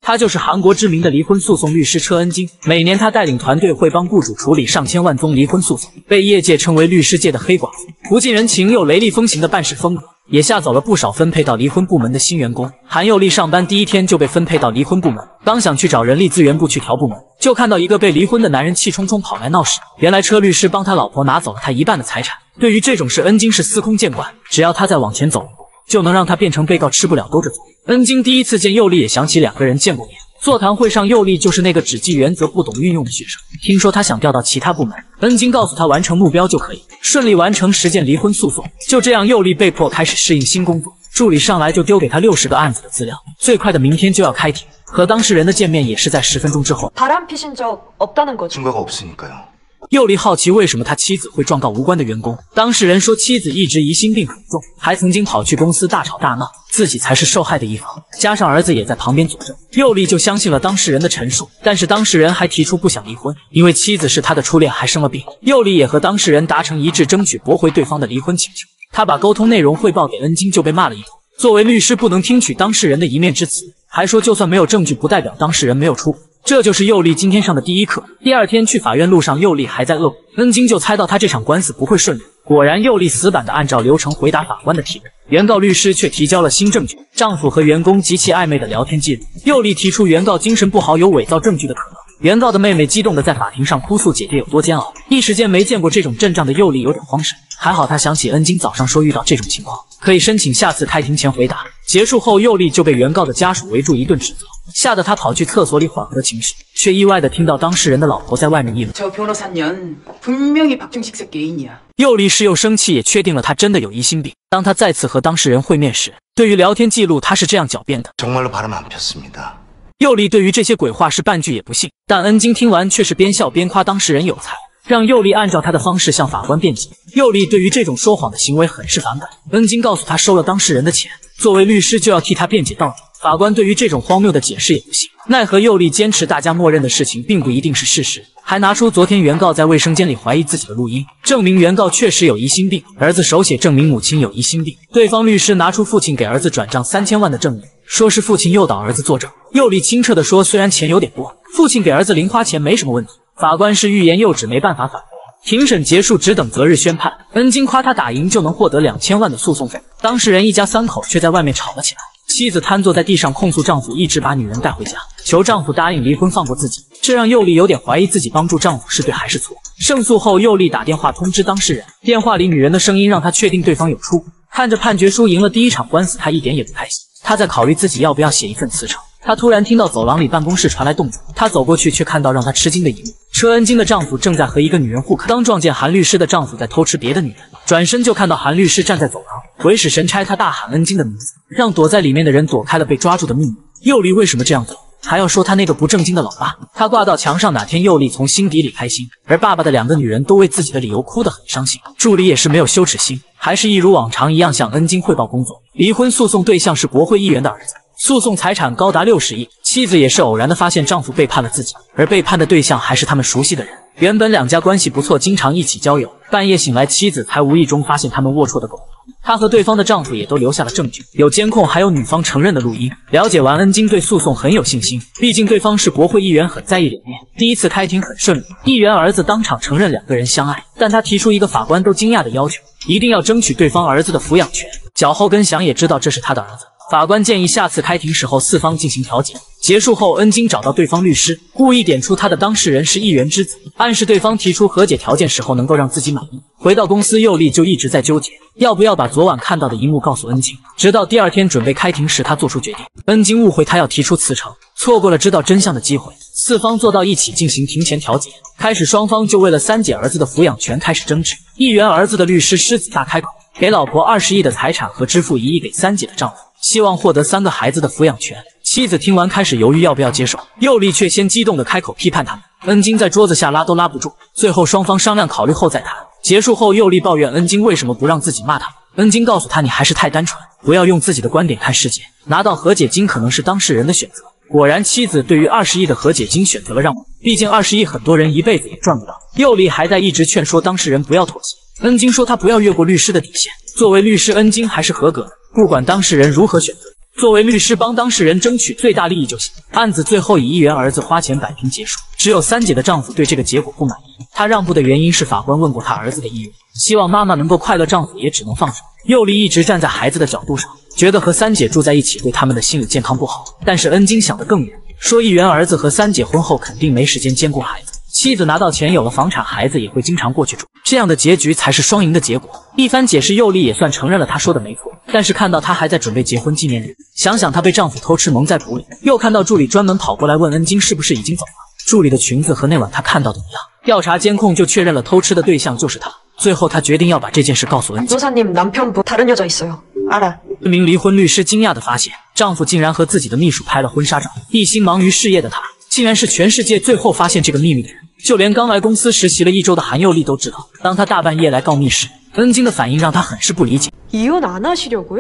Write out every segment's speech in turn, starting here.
他就是韩国知名的离婚诉讼律师车恩京。每年他带领团队会帮雇主处理上千万宗离婚诉讼，被业界称为律师界的黑寡妇。不近人情又雷厉风行的办事风格，也吓走了不少分配到离婚部门的新员工。韩佑利上班第一天就被分配到离婚部门，刚想去找人力资源部去调部门，就看到一个被离婚的男人气冲冲跑来闹事。原来车律师帮他老婆拿走了他一半的财产。对于这种事，恩京是司空见惯，只要他再往前走一步，就能让他变成被告，吃不了兜着走。恩京第一次见佑利，也想起两个人见过面。座谈会上，佑利就是那个只记原则不懂运用的学生。听说他想调到其他部门，恩京告诉他完成目标就可以，顺利完成10件离婚诉讼。就这样，佑利被迫开始适应新工作。助理上来就丢给他60个案子的资料，最快的明天就要开庭。和当事人的见面也是在10分钟之后。 증거가없으니까요。 佑利好奇为什么他妻子会状告无关的员工，当事人说妻子一直疑心病很重，还曾经跑去公司大吵大闹，自己才是受害的一方，加上儿子也在旁边佐证，佑利就相信了当事人的陈述。但是当事人还提出不想离婚，因为妻子是他的初恋，还生了病。佑利也和当事人达成一致，争取驳回对方的离婚请求。他把沟通内容汇报给恩京，就被骂了一通。作为律师，不能听取当事人的一面之词，还说就算没有证据，不代表当事人没有出轨。这就是佑利今天上的第一课。第二天去法院路上，佑利还在恶补，恩京就猜到他这场官司不会顺利。果然，佑利死板的按照流程回答法官的提问，原告律师却提交了新证据：丈夫和员工极其暧昧的聊天记录。佑利提出原告精神不好，有伪造证据的可能。原告的妹妹激动的在法庭上哭诉姐姐有多煎熬，一时间没见过这种阵仗的佑利有点慌神。还好他想起恩京早上说遇到这种情况可以申请下次开庭前回答。结束后，佑利就被原告的家属围住一顿指责，吓得他跑去厕所里缓和情绪，却意外的听到当事人的老婆在外面议论。佑利是又生气也确定了他真的有疑心病。当他再次和当事人会面时，对于聊天记录他是这样狡辩的：佑利对于这些鬼话是半句也不信，但恩京听完却是边笑边夸当事人有才，让佑利按照他的方式向法官辩解。佑利对于这种说谎的行为很是反感，恩京告诉他收了当事人的钱，作为律师就要替他辩解到底。法官对于这种荒谬的解释也不信，奈何佑利坚持大家默认的事情并不一定是事实，还拿出昨天原告在卫生间里怀疑自己的录音，证明原告确实有疑心病，儿子手写证明母亲有疑心病。对方律师拿出父亲给儿子转账3000万的证明，说是父亲诱导儿子作证。佑利清澈地说，虽然钱有点多，父亲给儿子零花钱没什么问题。法官是欲言又止，没办法反驳。庭审结束，只等择日宣判。恩京夸他打赢就能获得2000万的诉讼费，当事人一家3口却在外面吵了起来。妻子瘫坐在地上控诉丈夫一直把女人带回家，求丈夫答应离婚放过自己，这让佑利有点怀疑自己帮助丈夫是对还是错。胜诉后，佑利打电话通知当事人，电话里女人的声音让他确定对方有出轨。看着判决书，赢了第一场官司，他一点也不开心。他在考虑自己要不要写一份辞呈。他突然听到走廊里办公室传来动静，他走过去却看到让他吃惊的一幕：车恩京的丈夫正在和一个女人互啃。当撞见韩律师的丈夫在偷吃别的女人，转身就看到韩律师站在走廊，鬼使神差，他大喊恩京的名字，让躲在里面的人躲开了被抓住的秘密。佑利为什么这样做？还要说他那个不正经的老爸。他挂到墙上，哪天佑利从心底里开心，而爸爸的2个女人都为自己的理由哭得很伤心。助理也是没有羞耻心，还是一如往常一样向恩京汇报工作。离婚诉讼对象是国会议员的儿子，诉讼财产高达60亿。妻子也是偶然的发现丈夫背叛了自己，而背叛的对象还是他们熟悉的人。原本2家关系不错，经常一起郊游，半夜醒来，妻子才无意中发现他们龌龊的狗。她和对方的丈夫也都留下了证据，有监控，还有女方承认的录音。了解完，恩京对诉讼很有信心，毕竟对方是国会议员，很在意脸面。第一次开庭很顺利，议员儿子当场承认2个人相爱，但他提出一个法官都惊讶的要求，一定要争取对方儿子的抚养权。脚后跟想也知道这是他的儿子。法官建议下次开庭时候4方进行调解。结束后，恩京找到对方律师，故意点出他的当事人是议员之子，暗示对方提出和解条件时候能够让自己满意。回到公司，佑利就一直在纠结要不要把昨晚看到的一幕告诉恩京，直到第2天准备开庭时，他做出决定。恩京误会他要提出辞呈，错过了知道真相的机会。4方坐到一起进行庭前调解，开始双方就为了3姐儿子的抚养权开始争执。议员儿子的律师狮子大开口，给老婆20亿的财产和支付1亿给3姐的丈夫，希望获得3个孩子的抚养权。妻子听完开始犹豫要不要接受，佑利却先激动地开口批判他们。恩京在桌子下拉都拉不住，最后双方商量考虑后再谈。结束后，佑利抱怨恩京为什么不让自己骂他。恩京告诉他，你还是太单纯，不要用自己的观点看世界，拿到和解金可能是当事人的选择。果然，妻子对于20亿的和解金选择了让步，毕竟20亿很多人一辈子也赚不到。佑利还在一直劝说当事人不要妥协。恩京说他不要越过律师的底线，作为律师，恩京还是合格的，不管当事人如何选择。 作为律师，帮当事人争取最大利益就行。案子最后以议员儿子花钱摆平结束。只有三姐的丈夫对这个结果不满意，他让步的原因是法官问过他儿子的意愿，希望妈妈能够快乐，丈夫也只能放手。佑丽一直站在孩子的角度上，觉得和三姐住在一起对他们的心理健康不好。但是恩金想得更远，说议员儿子和三姐婚后肯定没时间兼顾孩子，妻子拿到钱有了房产，孩子也会经常过去住，这样的结局才是双赢的结果。一番解释，佑丽也算承认了他说的没错，但是看到他还在准备结婚纪念日，想想她被丈夫偷吃蒙在鼓里，又看到助理专门跑过来问恩金是不是已经走了，助理的裙子和那晚他看到的一样，调查监控就确认了偷吃的对象就是他。最后他决定要把这件事告诉恩金。 변호사님 남편분 다른 여자 있어요. 알아. 这名离婚律师惊讶地发现，丈夫竟然和自己的秘书拍了婚纱照。一心忙于事业的他，竟然是全世界最后发现这个秘密的人。就连刚来公司实习了1周的韩佑丽都知道。当他大半夜来告密时，恩金的反应让他很是不理解。 이혼 안 하시려고요?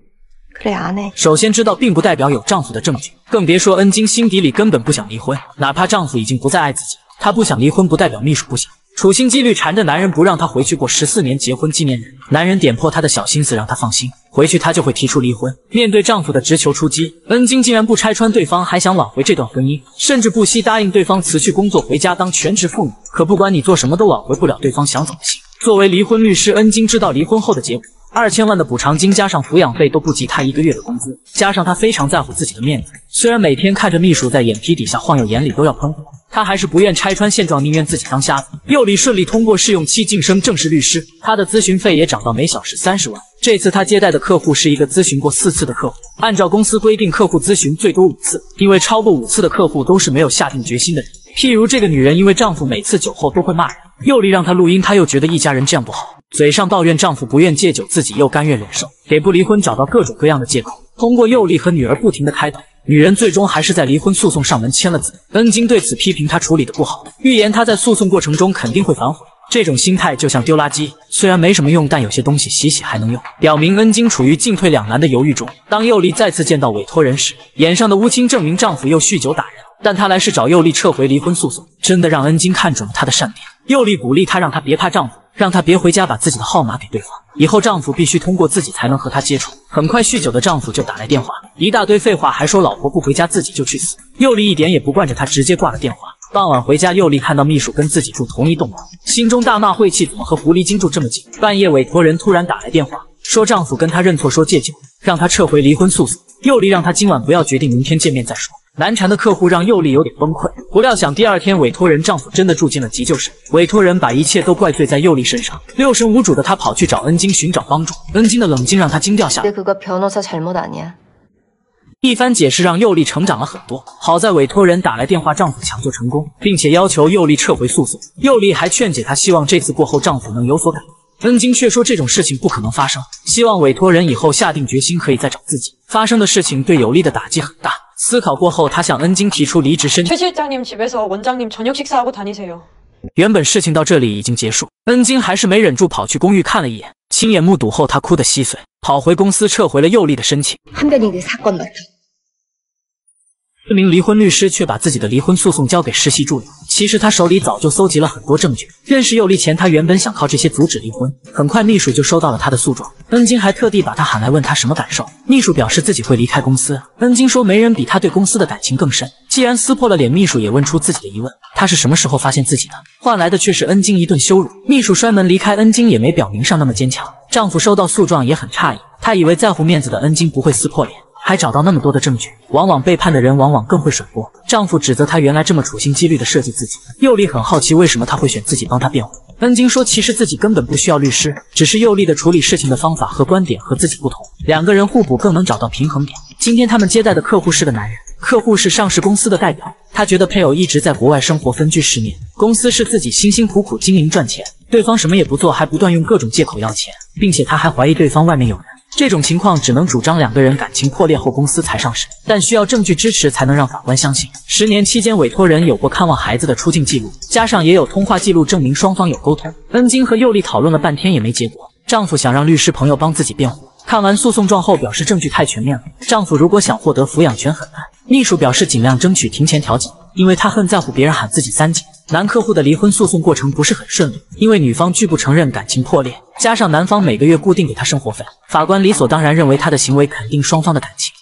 그래 안 해. 首先知道并不代表有丈夫的证据，更别说恩金心底里根本不想离婚。哪怕丈夫已经不再爱自己，她不想离婚不代表秘书不想。处心积虑缠着男人不让她回去过14年结婚纪念日，男人点破她的小心思让她放心，回去她就会提出离婚。面对丈夫的直球出击，恩金竟然不拆穿对方，还想挽回这段婚姻，甚至不惜答应对方辞去工作回家当全职妇女。可不管你做什么都挽回不了对方想走的心。作为离婚律师，恩金知道离婚后的结果。2000万的补偿金加上抚养费都不及他1个月的工资，加上他非常在乎自己的面子，虽然每天看着秘书在眼皮底下晃悠，眼里都要喷火，他还是不愿拆穿现状，宁愿自己当瞎子。佑丽顺利通过试用期晋升正式律师，他的咨询费也涨到每小时30万。这次他接待的客户是一个咨询过4次的客户，按照公司规定，客户咨询最多5次，因为超过5次的客户都是没有下定决心的人。譬如这个女人，因为丈夫每次酒后都会骂人，佑丽让她录音，她又觉得一家人这样不好，嘴上抱怨丈夫不愿戒酒，自己又甘愿忍受，给不离婚找到各种各样的借口。通过佑丽和女儿不停的开导，女人最终还是在离婚诉讼上门签了字。恩金对此批评她处理的不好，预言她在诉讼过程中肯定会反悔。这种心态就像丢垃圾，虽然没什么用，但有些东西洗洗还能用，表明恩金处于进退两难的犹豫中。当佑丽再次见到委托人时，眼上的乌青证明丈夫又酗酒打人，但他来是找佑丽撤回离婚诉讼，真的让恩金看准了她的善点。佑丽鼓励她，让她别怕丈夫，让她别回家把自己的号码给对方，以后丈夫必须通过自己才能和她接触。很快酗酒的丈夫就打来电话，一大堆废话，还说老婆不回家自己就去死。佑丽一点也不惯着他，直接挂了电话。傍晚回家，佑丽看到秘书跟自己住同一栋楼，心中大骂晦气，怎么和狐狸精住这么近？半夜委托人突然打来电话，说丈夫跟她认错，说戒酒，让她撤回离婚诉讼。佑丽让她今晚不要决定，明天见面再说。难缠的客户让佑丽有点崩溃，不料想第二天委托人丈夫真的住进了急救室，委托人把一切都怪罪在佑丽身上，六神无主的她跑去找恩金寻找帮助，恩金的冷静让她惊掉下来。 그거 변호사 잘못 아니야? 一番解释让佑丽成长了很多，好在委托人打来电话，丈夫抢救成功，并且要求佑丽撤回诉讼。佑丽还劝解她，希望这次过后丈夫能有所改变。恩金却说这种事情不可能发生，希望委托人以后下定决心可以再找自己。发生的事情对有利的打击很大，思考过后，他向恩金提出离职申请。 최 실장님 집에서 원장님 저녁 식사하고 다니세요. 原本事情到这里已经结束，恩金还是没忍住跑去公寓看了一眼，亲眼目睹后他哭得稀碎，跑回公司撤回了佑丽的申请。 한변이 내 사건 맡아. 这名离婚律师却把自己的离婚诉讼交给实习助理。其实他手里早就搜集了很多证据。认识佑丽前，他原本想靠这些阻止离婚。很快，秘书就收到了他的诉状。恩金还特地把他喊来，问他什么感受。秘书表示自己会离开公司。恩金说，没人比他对公司的感情更深。既然撕破了脸，秘书也问出自己的疑问：他是什么时候发现自己的？换来的却是恩金一顿羞辱。秘书摔门离开，恩金也没表明上那么坚强。丈夫收到诉状也很诧异，他以为在乎面子的恩金不会撕破脸。 还找到那么多的证据，往往背叛的人往往更会甩锅。丈夫指责她原来这么处心积虑的设计自己。佑丽很好奇为什么他会选自己帮她辩护。恩金说，其实自己根本不需要律师，只是佑丽的处理事情的方法和观点和自己不同，两个人互补更能找到平衡点。今天他们接待的客户是个男人，客户是上市公司的代表。他觉得配偶一直在国外生活，分居10年，公司是自己辛辛苦苦经营赚钱，对方什么也不做，还不断用各种借口要钱，并且他还怀疑对方外面有人。 这种情况只能主张两个人感情破裂后公司才上市，但需要证据支持才能让法官相信。10年期间，委托人有过看望孩子的出境记录，加上也有通话记录证明双方有沟通。恩金和佑丽讨论了半天也没结果，丈夫想让律师朋友帮自己辩护。看完诉讼状后，表示证据太全面了，丈夫如果想获得抚养权很难。秘书表示尽量争取庭前调解，因为他很在乎别人喊自己3姐。 男客户的离婚诉讼过程不是很顺利，因为女方拒不承认感情破裂，加上男方每个月固定给他生活费，法官理所当然认为他的行为肯定双方的感情。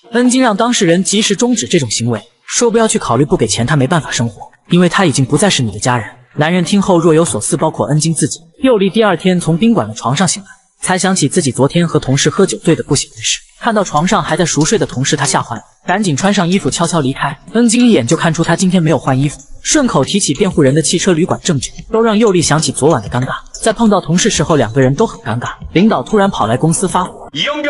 恩金让当事人及时终止这种行为，说不要去考虑不给钱他没办法生活，因为他已经不再是你的家人。男人听后若有所思，包括恩金自己。佑丽第二天从宾馆的床上醒来，才想起自己昨天和同事喝酒醉得不省人事。看到床上还在熟睡的同事，他吓坏了，赶紧穿上衣服悄悄离开。恩金一眼就看出他今天没有换衣服，顺口提起辩护人的汽车旅馆证据，都让佑丽想起昨晚的尴尬。在碰到同事时候，两个人都很尴尬。领导突然跑来公司发火，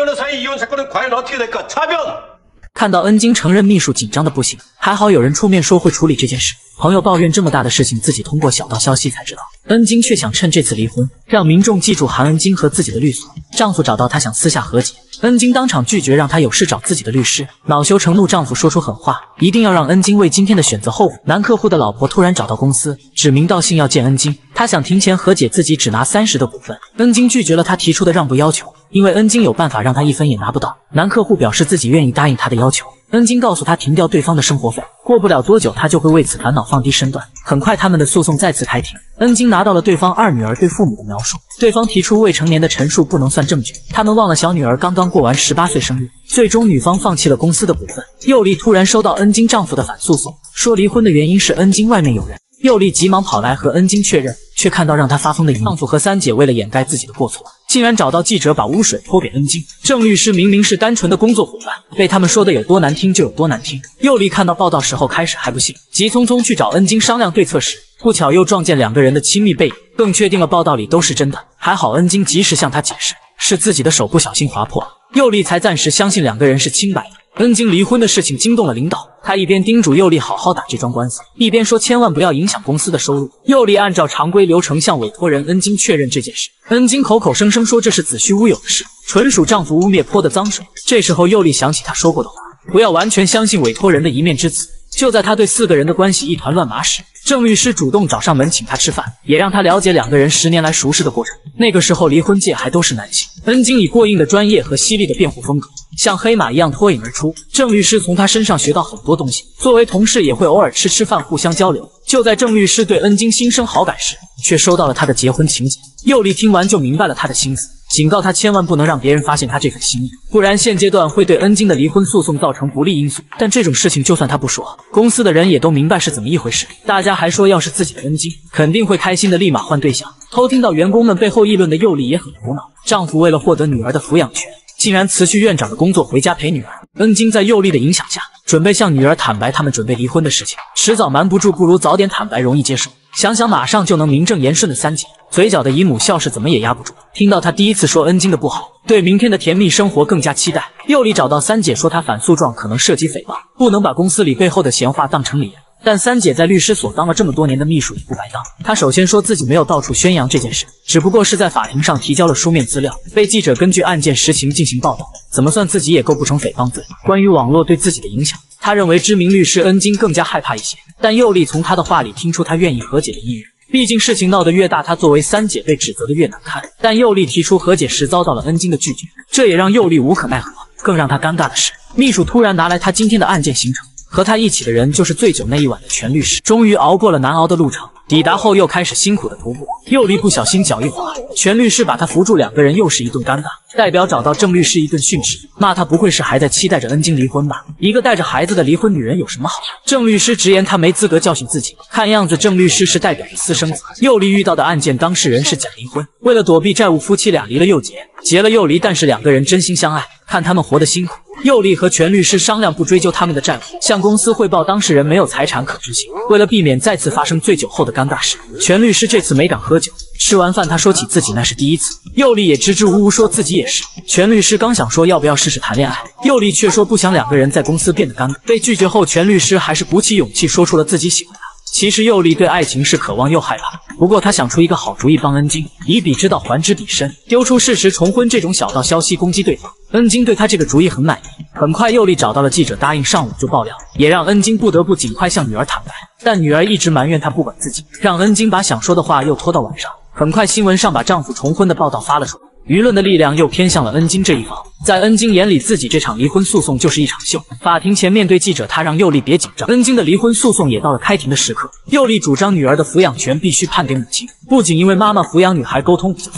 看到恩金承认秘书紧张的不行，还好有人出面说会处理这件事。朋友抱怨这么大的事情自己通过小道消息才知道，恩金却想趁这次离婚让民众记住韩恩金和自己的律所。丈夫找到她想私下和解，恩金当场拒绝，让她有事找自己的律师。恼羞成怒，丈夫说出狠话，一定要让恩金为今天的选择后悔。男客户的老婆突然找到公司，指名道姓要见恩金，她想庭前和解，自己只拿30%的股份。恩金拒绝了她提出的让步要求，因为恩金有办法让她1分也拿不到。男客户表示自己愿意答应她的要求，恩金告诉他停掉对方的生活费，过不了多久他就会为此烦恼放低身段。很快他们的诉讼再次开庭，恩金拿到了对方二女儿对父母的描述，对方提出未成年的陈述不能算证据，他们忘了小女儿刚刚过完18岁生日。最终女方放弃了公司的股份。佑丽突然收到恩金丈夫的反诉讼，说离婚的原因是恩金外面有人。佑丽急忙跑来和恩金确认，却看到让她发疯的一幕。丈夫和三姐为了掩盖自己的过错，竟然找到记者把污水泼给恩金。郑律师明明是单纯的工作伙伴，被他们说的有多难听就有多难听。佑丽看到报道时候开始还不信，急匆匆去找恩金商量对策时，不巧又撞见两个人的亲密背影，更确定了报道里都是真的。还好恩金及时向他解释，是自己的手不小心划破了，佑丽才暂时相信两个人是清白的。恩金离婚的事情惊动了领导，他一边叮嘱佑丽好好打这桩官司，一边说千万不要影响公司的收入。佑丽按照常规流程向委托人恩金确认这件事，恩金口口声声说这是子虚乌有的事，纯属丈夫污蔑泼的脏水。这时候佑丽想起他说过的话，不要完全相信委托人的一面之词。就在他对4个人的关系一团乱麻时，郑律师主动找上门请他吃饭，也让他了解两个人10年来熟识的过程。那个时候离婚界还都是男性，恩金以过硬的专业和犀利的辩护风格，像黑马一样脱颖而出。郑律师从他身上学到很多东西，作为同事也会偶尔吃饭互相交流。就在郑律师对恩金心生好感时，却收到了他的结婚请柬。佑丽听完就明白了他的心思，警告他千万不能让别人发现他这份心意，不然现阶段会对恩金的离婚诉讼造成不利因素。但这种事情就算他不说，公司的人也都明白是怎么一回事。大家还说要是自己的恩金，肯定会开心的立马换对象。偷听到员工们背后议论的佑丽也很苦恼，丈夫为了获得女儿的抚养权，竟然辞去院长的工作回家陪女儿。恩金在佑丽的影响下，准备向女儿坦白他们准备离婚的事情。迟早瞒不住，不如早点坦白容易接受。想想马上就能名正言顺的三姐，嘴角的姨母笑是怎么也压不住。听到她第一次说恩金的不好，对明天的甜蜜生活更加期待。佑丽找到三姐说她反诉状可能涉及诽谤，不能把公司里背后的闲话当成理人。但三姐在律师所当了这么多年的秘书也不白当。她首先说自己没有到处宣扬这件事，只不过是在法庭上提交了书面资料，被记者根据案件实情进行报道，怎么算自己也构不成诽谤罪。关于网络对自己的影响，她认为知名律师恩金更加害怕一些。但佑丽从她的话里听出她愿意和解的意愿，毕竟事情闹得越大，她作为三姐被指责的越难看。但佑丽提出和解时遭到了恩金的拒绝，这也让佑丽无可奈何。更让她尴尬的是，秘书突然拿来她今天的案件行程，和他一起的人就是醉酒那一晚的全律师。终于熬过了难熬的路程，抵达后又开始辛苦的徒步。佑丽不小心脚一滑，全律师把他扶住，两个人又是一顿尴尬。代表找到郑律师一顿训斥，骂他不会是还在期待着恩金离婚吧？一个带着孩子的离婚女人有什么好？郑律师直言他没资格教训自己。看样子郑律师是代表着私生子。佑丽遇到的案件当事人是假离婚，为了躲避债务，夫妻俩离了又结，结了又离，但是两个人真心相爱。看他们活得辛苦，佑丽和全律师商量不追究他们的债务，向公司汇报当事人没有财产可执行。为了避免再次发生醉酒后的尴尬事，全律师这次没敢喝酒。吃完饭他说起自己那是第一次，佑丽也支支吾吾说自己也是。全律师刚想说要不要试试谈恋爱，佑丽却说不想两个人在公司变得尴尬。被拒绝后，全律师还是鼓起勇气说出了自己喜欢他。其实佑丽对爱情是渴望又害怕，不过她想出一个好主意帮恩金，以彼之道还之彼身，丢出事实重婚这种小道消息攻击对方。恩金对她这个主意很满意。很快佑丽找到了记者，答应上午就爆料，也让恩金不得不尽快向女儿坦白。但女儿一直埋怨她不管自己，让恩金把想说的话又拖到晚上。很快新闻上把丈夫重婚的报道发了出来，舆论的力量又偏向了恩金这一方。在恩金眼里，自己这场离婚诉讼就是一场秀。法庭前面对记者，他让佑丽别紧张。恩金的离婚诉讼也到了开庭的时刻，佑丽主张女儿的抚养权必须判给母亲，不仅因为妈妈抚养女孩沟通比较方便，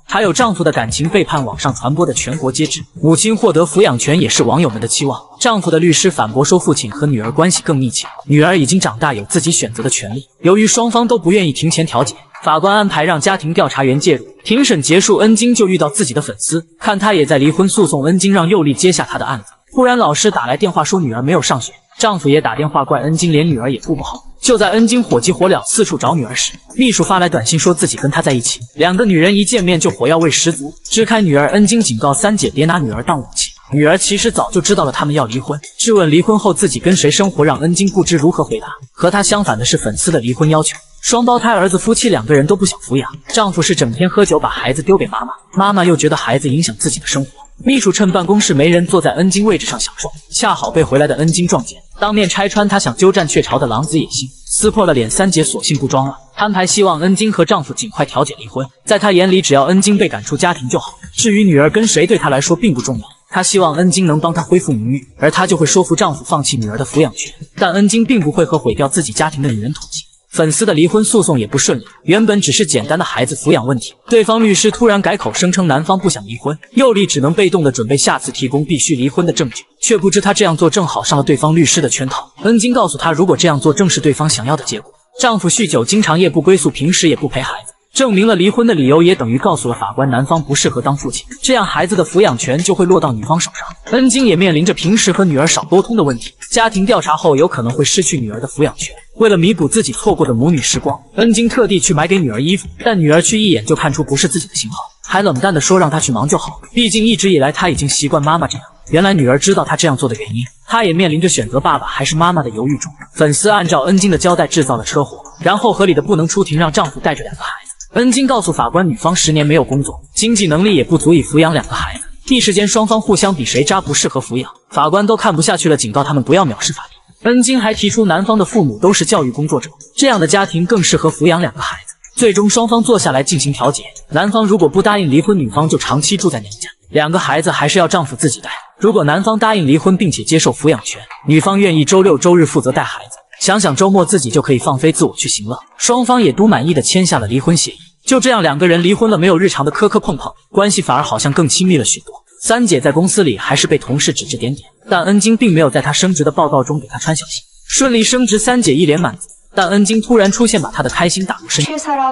还有丈夫的感情背叛网上传播的全国皆知，母亲获得抚养权也是网友们的期望。丈夫的律师反驳说，父亲和女儿关系更密切，女儿已经长大，有自己选择的权利。由于双方都不愿意庭前调解，法官安排让家庭调查员介入。庭审结束，恩晶就遇到自己的粉丝，看他也在离婚诉讼，恩晶让佑丽接下他的案子。突然老师打来电话说女儿没有上学，丈夫也打电话怪恩晶连女儿也顾不好。就在恩晶火急火燎四处找女儿时，秘书发来短信说自己跟她在一起。两个女人一见面就火药味十足，支开女儿，恩晶警告三姐别拿女儿当武器。女儿其实早就知道了他们要离婚，质问离婚后自己跟谁生活，让恩晶不知如何回答。和她相反的是粉丝的离婚要求。双胞胎儿子夫妻两个人都不想抚养，丈夫是整天喝酒把孩子丢给妈妈，妈妈又觉得孩子影响自己的生活。秘书趁办公室没人，坐在恩晶位置上享受，恰好被回来的恩晶撞见，当面拆穿他想鸠占鹊巢的狼子野心，撕破了脸。三姐索性不装了，摊牌希望恩晶和丈夫尽快调解离婚。在她眼里，只要恩晶被赶出家庭就好，至于女儿跟谁对她来说并不重要。她希望恩晶能帮她恢复名誉，而她就会说服丈夫放弃女儿的抚养权。但恩晶并不会和毁掉自己家庭的女人妥协。粉丝的离婚诉讼也不顺利，原本只是简单的孩子抚养问题，对方律师突然改口，声称男方不想离婚，佑丽只能被动的准备下次提供必须离婚的证据，却不知她这样做正好上了对方律师的圈套。恩晶告诉她，如果这样做正是对方想要的结果。丈夫酗酒，经常夜不归宿，平时也不陪孩子，证明了离婚的理由，也等于告诉了法官男方不适合当父亲，这样孩子的抚养权就会落到女方手上。恩晶也面临着平时和女儿少沟通的问题，家庭调查后有可能会失去女儿的抚养权。为了弥补自己错过的母女时光，恩晶特地去买给女儿衣服，但女儿去一眼就看出不是自己的型号，还冷淡地说让她去忙就好，毕竟一直以来她已经习惯妈妈这样。原来女儿知道她这样做的原因，她也面临着选择爸爸还是妈妈的犹豫中。粉丝按照恩晶的交代制造了车祸，然后合理的不能出庭，让丈夫带着两个孩子。恩晶告诉法官，女方10年没有工作，经济能力也不足以抚养两个孩子，一时间双方互相比谁渣不适合抚养，法官都看不下去了，警告他们不要藐视法律。恩晶还提出，男方的父母都是教育工作者，这样的家庭更适合抚养两个孩子。最终双方坐下来进行调解，男方如果不答应离婚，女方就长期住在娘家，两个孩子还是要丈夫自己带。如果男方答应离婚并且接受抚养权，女方愿意周六周日负责带孩子，想想周末自己就可以放飞自我去行乐。双方也都满意的签下了离婚协议。就这样两个人离婚了，没有日常的磕磕碰碰，关系反而好像更亲密了许多。三姐在公司里还是被同事指指点点，但恩晶并没有在她升职的报告中给她穿小鞋。顺利升职，三姐一脸满足，但恩晶突然出现，把她的开心打入深渊。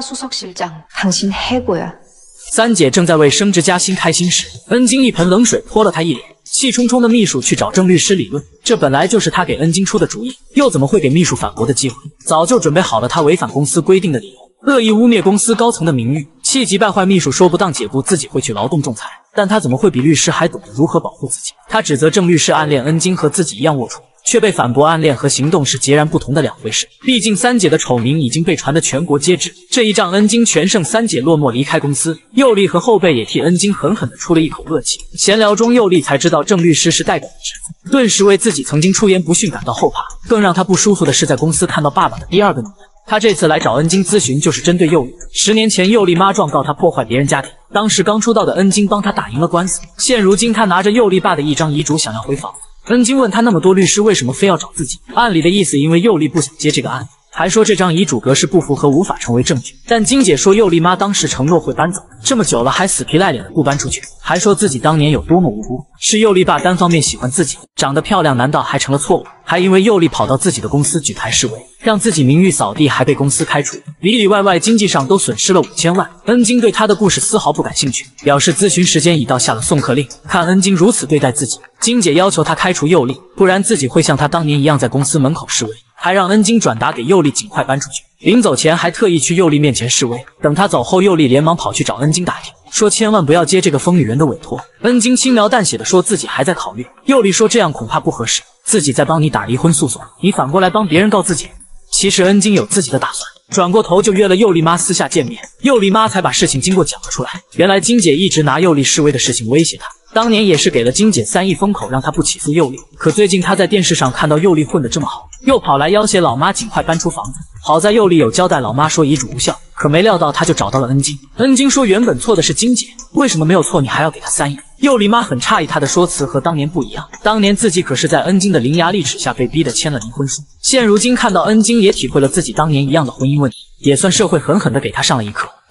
최사라수석실장당신해고야。 三姐正在为升职加薪开心时，恩晶一盆冷水泼了她一脸，气冲冲的秘书去找郑律师理论，这本来就是他给恩晶出的主意，又怎么会给秘书反驳的机会？早就准备好了他违反公司规定的理由，恶意污蔑公司高层的名誉，气急败坏。秘书说不当解雇自己会去劳动仲裁，但他怎么会比律师还懂得如何保护自己？他指责郑律师暗恋恩晶和自己一样龌龊，却被反驳暗恋和行动是截然不同的两回事。毕竟三姐的丑名已经被传得全国皆知，这一仗恩晶全胜，三姐落寞离开公司。佑丽和后辈也替恩晶狠狠地出了一口恶气。闲聊中，佑丽才知道郑律师是代表的侄子，顿时为自己曾经出言不逊感到后怕。更让他不舒服的是，在公司看到爸爸的第二个女人。他这次来找恩晶咨询，就是针对佑丽。10年前，佑丽妈状告他破坏别人家庭，当时刚出道的恩晶帮他打赢了官司。现如今，他拿着佑丽爸的一张遗嘱想要回房子。恩晶问他那么多律师为什么非要找自己，案里的意思因为佑丽不想接这个案子，还说这张遗嘱格式不符合，无法成为证据。但金姐说佑丽妈当时承诺会搬走，这么久了还死皮赖脸的不搬出去，还说自己当年有多么无辜，是佑丽爸单方面喜欢自己，长得漂亮难道还成了错误？还因为佑丽跑到自己的公司举牌示威，让自己名誉扫地，还被公司开除，里里外外经济上都损失了5000万。恩晶对他的故事丝毫不感兴趣，表示咨询时间已到，下了送客令。看恩晶如此对待自己，金姐要求他开除佑丽，不然自己会像他当年一样在公司门口示威，还让恩晶转达给佑丽尽快搬出去。临走前还特意去佑丽面前示威，等他走后，佑丽连忙跑去找恩晶打听，说千万不要接这个疯女人的委托。恩晶轻描淡写的说自己还在考虑。佑丽说这样恐怕不合适，自己在帮你打离婚诉讼，你反过来帮别人告自己。其实恩晶有自己的打算，转过头就约了佑丽妈私下见面，佑丽妈才把事情经过讲了出来。原来金姐一直拿佑丽示威的事情威胁她，当年也是给了金姐3亿封口，让她不起诉佑丽。可最近她在电视上看到佑丽混得这么好，又跑来要挟老妈尽快搬出房子。好在佑丽有交代老妈说遗嘱无效，可没料到她就找到了恩晶。恩晶说原本错的是金姐，为什么没有错你还要给她3亿？佑丽妈很诧异，她的说辞和当年不一样，当年自己可是在恩晶的伶牙俐齿下被逼得签了离婚书，现如今看到恩晶也体会了自己当年一样的婚姻问题，也算社会狠狠地给她上了一课。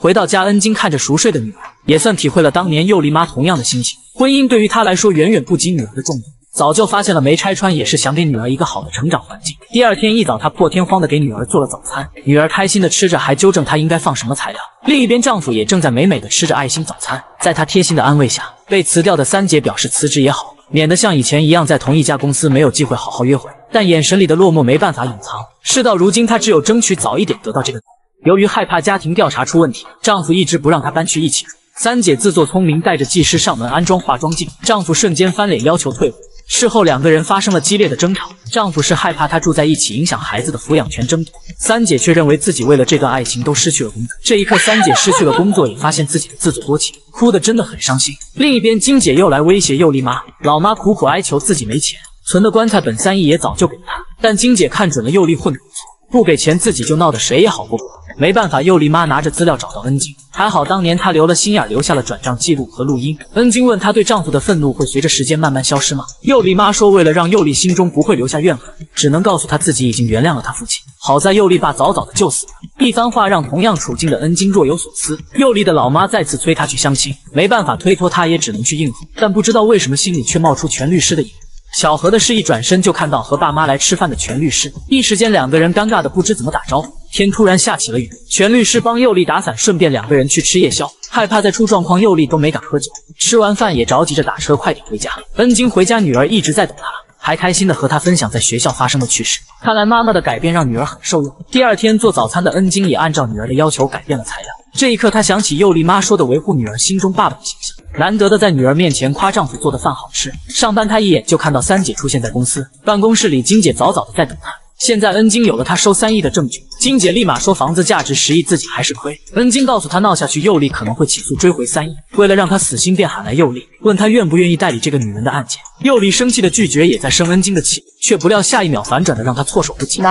回到家，恩晶看着熟睡的女儿，也算体会了当年佑丽妈同样的心情。婚姻对于她来说远远不及女儿的重要，早就发现了没拆穿，也是想给女儿一个好的成长环境。第二天一早，她破天荒的给女儿做了早餐，女儿开心的吃着，还纠正她应该放什么材料。另一边，丈夫也正在美美的吃着爱心早餐。在她贴心的安慰下，被辞掉的三姐表示辞职也好，免得像以前一样在同一家公司没有机会好好约会。但眼神里的落寞没办法隐藏，事到如今，她只有争取早一点得到这个。由于害怕家庭调查出问题，丈夫一直不让她搬去一起住。三姐自作聪明，带着技师上门安装化妆镜，丈夫瞬间翻脸要求退回。事后两个人发生了激烈的争吵，丈夫是害怕她住在一起影响孩子的抚养权争夺，三姐却认为自己为了这段爱情都失去了工作。这一刻，三姐失去了工作，也发现自己的自作多情，哭得真的很伤心。另一边，金姐又来威胁佑丽妈，老妈苦苦哀求自己没钱，存的棺材本3亿也早就给她，但金姐看准了佑丽混得不错，不给钱自己就闹得谁也好过不了。没办法，佑丽妈拿着资料找到恩晶，还好当年她留了心眼，留下了转账记录和录音。恩晶问她对丈夫的愤怒会随着时间慢慢消失吗？佑丽妈说，为了让佑丽心中不会留下怨恨，只能告诉她自己已经原谅了她父亲。好在佑丽爸早早的就死了，一番话让同样处境的恩晶若有所思。佑丽的老妈再次催她去相亲，没办法推脱，她也只能去应付，但不知道为什么心里却冒出全律师的影。巧合的是，一转身就看到和爸妈来吃饭的全律师，一时间两个人尴尬的不知怎么打招呼。天突然下起了雨，全律师帮佑丽打伞，顺便两个人去吃夜宵。害怕再出状况，佑丽都没敢喝酒。吃完饭也着急着打车快点回家。恩晶回家，女儿一直在等她，还开心的和她分享在学校发生的趣事。看来妈妈的改变让女儿很受用。第二天做早餐的恩晶也按照女儿的要求改变了材料。这一刻，她想起佑丽妈说的维护女儿心中爸爸的形象，难得的在女儿面前夸丈夫做的饭好吃。上班，她一眼就看到三姐出现在公司办公室里，金姐早早的在等她。现在恩晶有了她收3亿的证据，金姐立马说房子价值10亿，自己还是亏。恩晶告诉她，闹下去佑丽可能会起诉追回3亿。为了让她死心，便喊来佑丽，问她愿不愿意代理这个女人的案件。佑丽生气的拒绝，也在生恩晶的气，却不料下一秒反转的让她措手不及。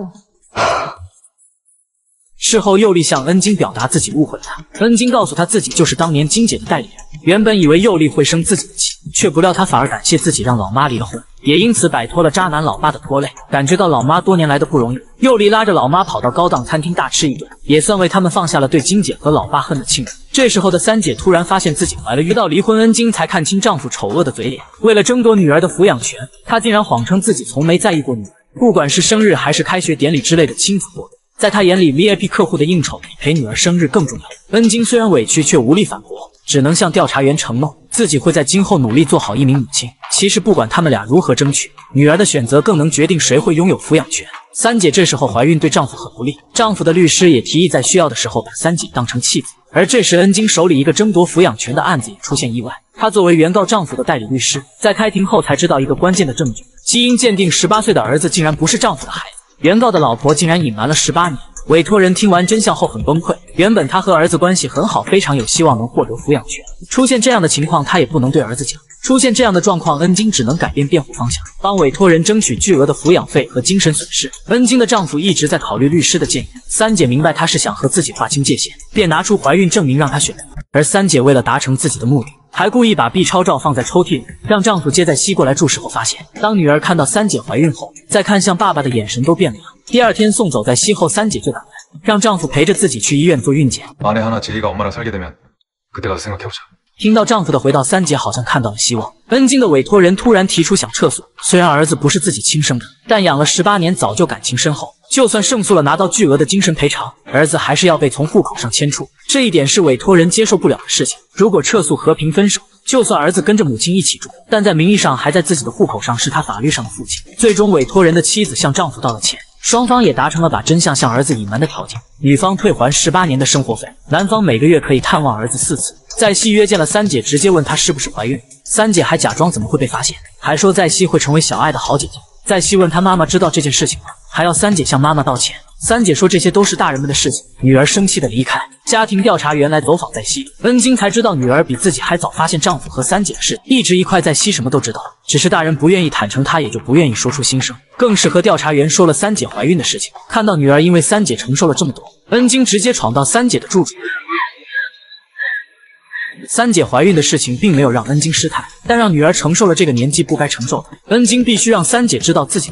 事后，佑丽向恩晶表达自己误会了她。恩晶告诉她自己就是当年金姐的代理人。原本以为佑丽会生自己的气，却不料她反而感谢自己让老妈离了婚，也因此摆脱了渣男老爸的拖累。感觉到老妈多年来的不容易，佑丽拉着老妈跑到高档餐厅大吃一顿，也算为他们放下了对金姐和老爸恨的亲人。这时候的三姐突然发现自己怀了孕，到离婚，恩晶才看清丈夫丑恶的嘴脸。为了争夺女儿的抚养权，她竟然谎称自己从没在意过女儿，不管是生日还是开学典礼之类的亲子活动。在他眼里 ，VIP 客户的应酬比陪女儿生日更重要。恩晶虽然委屈，却无力反驳，只能向调查员承诺自己会在今后努力做好一名母亲。其实不管他们俩如何争取，女儿的选择更能决定谁会拥有抚养权。三姐这时候怀孕对丈夫很不利，丈夫的律师也提议在需要的时候把三姐当成弃子。而这时恩晶手里一个争夺抚养权的案子也出现意外，她作为原告丈夫的代理律师，在开庭后才知道一个关键的证据：基因鉴定18岁的儿子竟然不是丈夫的孩子。原告的老婆竟然隐瞒了18年，委托人听完真相后很崩溃。原本他和儿子关系很好，非常有希望能获得抚养权。出现这样的情况，他也不能对儿子讲。出现这样的状况，恩晶只能改变辩护方向，帮委托人争取巨额的抚养费和精神损失。恩晶的丈夫一直在考虑律师的建议，三姐明白他是想和自己划清界限，便拿出怀孕证明让他选择。而三姐为了达成自己的目的，还故意把 B 超照放在抽屉里，让丈夫接在吸过来注视后发现，当女儿看到三姐怀孕后，再看向爸爸的眼神都变了。第二天送走在西后，三姐就打来，让丈夫陪着自己去医院做孕检。听到丈夫的回答，三姐好像看到了希望。恩晶的委托人突然提出想撤诉，虽然儿子不是自己亲生的，但养了18年，早就感情深厚，就算胜诉了拿到巨额的精神赔偿，儿子还是要被从户口上迁出，这一点是委托人接受不了的事情。如果撤诉和平分手，就算儿子跟着母亲一起住，但在名义上还在自己的户口上是他法律上的父亲。最终委托人的妻子向丈夫道了歉，双方也达成了把真相向儿子隐瞒的条件，女方退还18年的生活费，男方每个月可以探望儿子4次。在西约见了三姐，直接问她是不是怀孕，三姐还假装怎么会被发现，还说在西会成为小爱的好姐姐。在西问她妈妈知道这件事情吗，还要三姐向妈妈道歉。三姐说这些都是大人们的事情。女儿生气的离开。家庭调查员来走访在西，恩晶才知道女儿比自己还早发现丈夫和三姐的事，一直一块在西什么都知道，只是大人不愿意坦诚，她也就不愿意说出心声。更是和调查员说了三姐怀孕的事情。看到女儿因为三姐承受了这么多，恩晶直接闯到三姐的住处。三姐怀孕的事情并没有让恩晶失态，但让女儿承受了这个年纪不该承受的。恩晶必须让三姐知道自己的底线。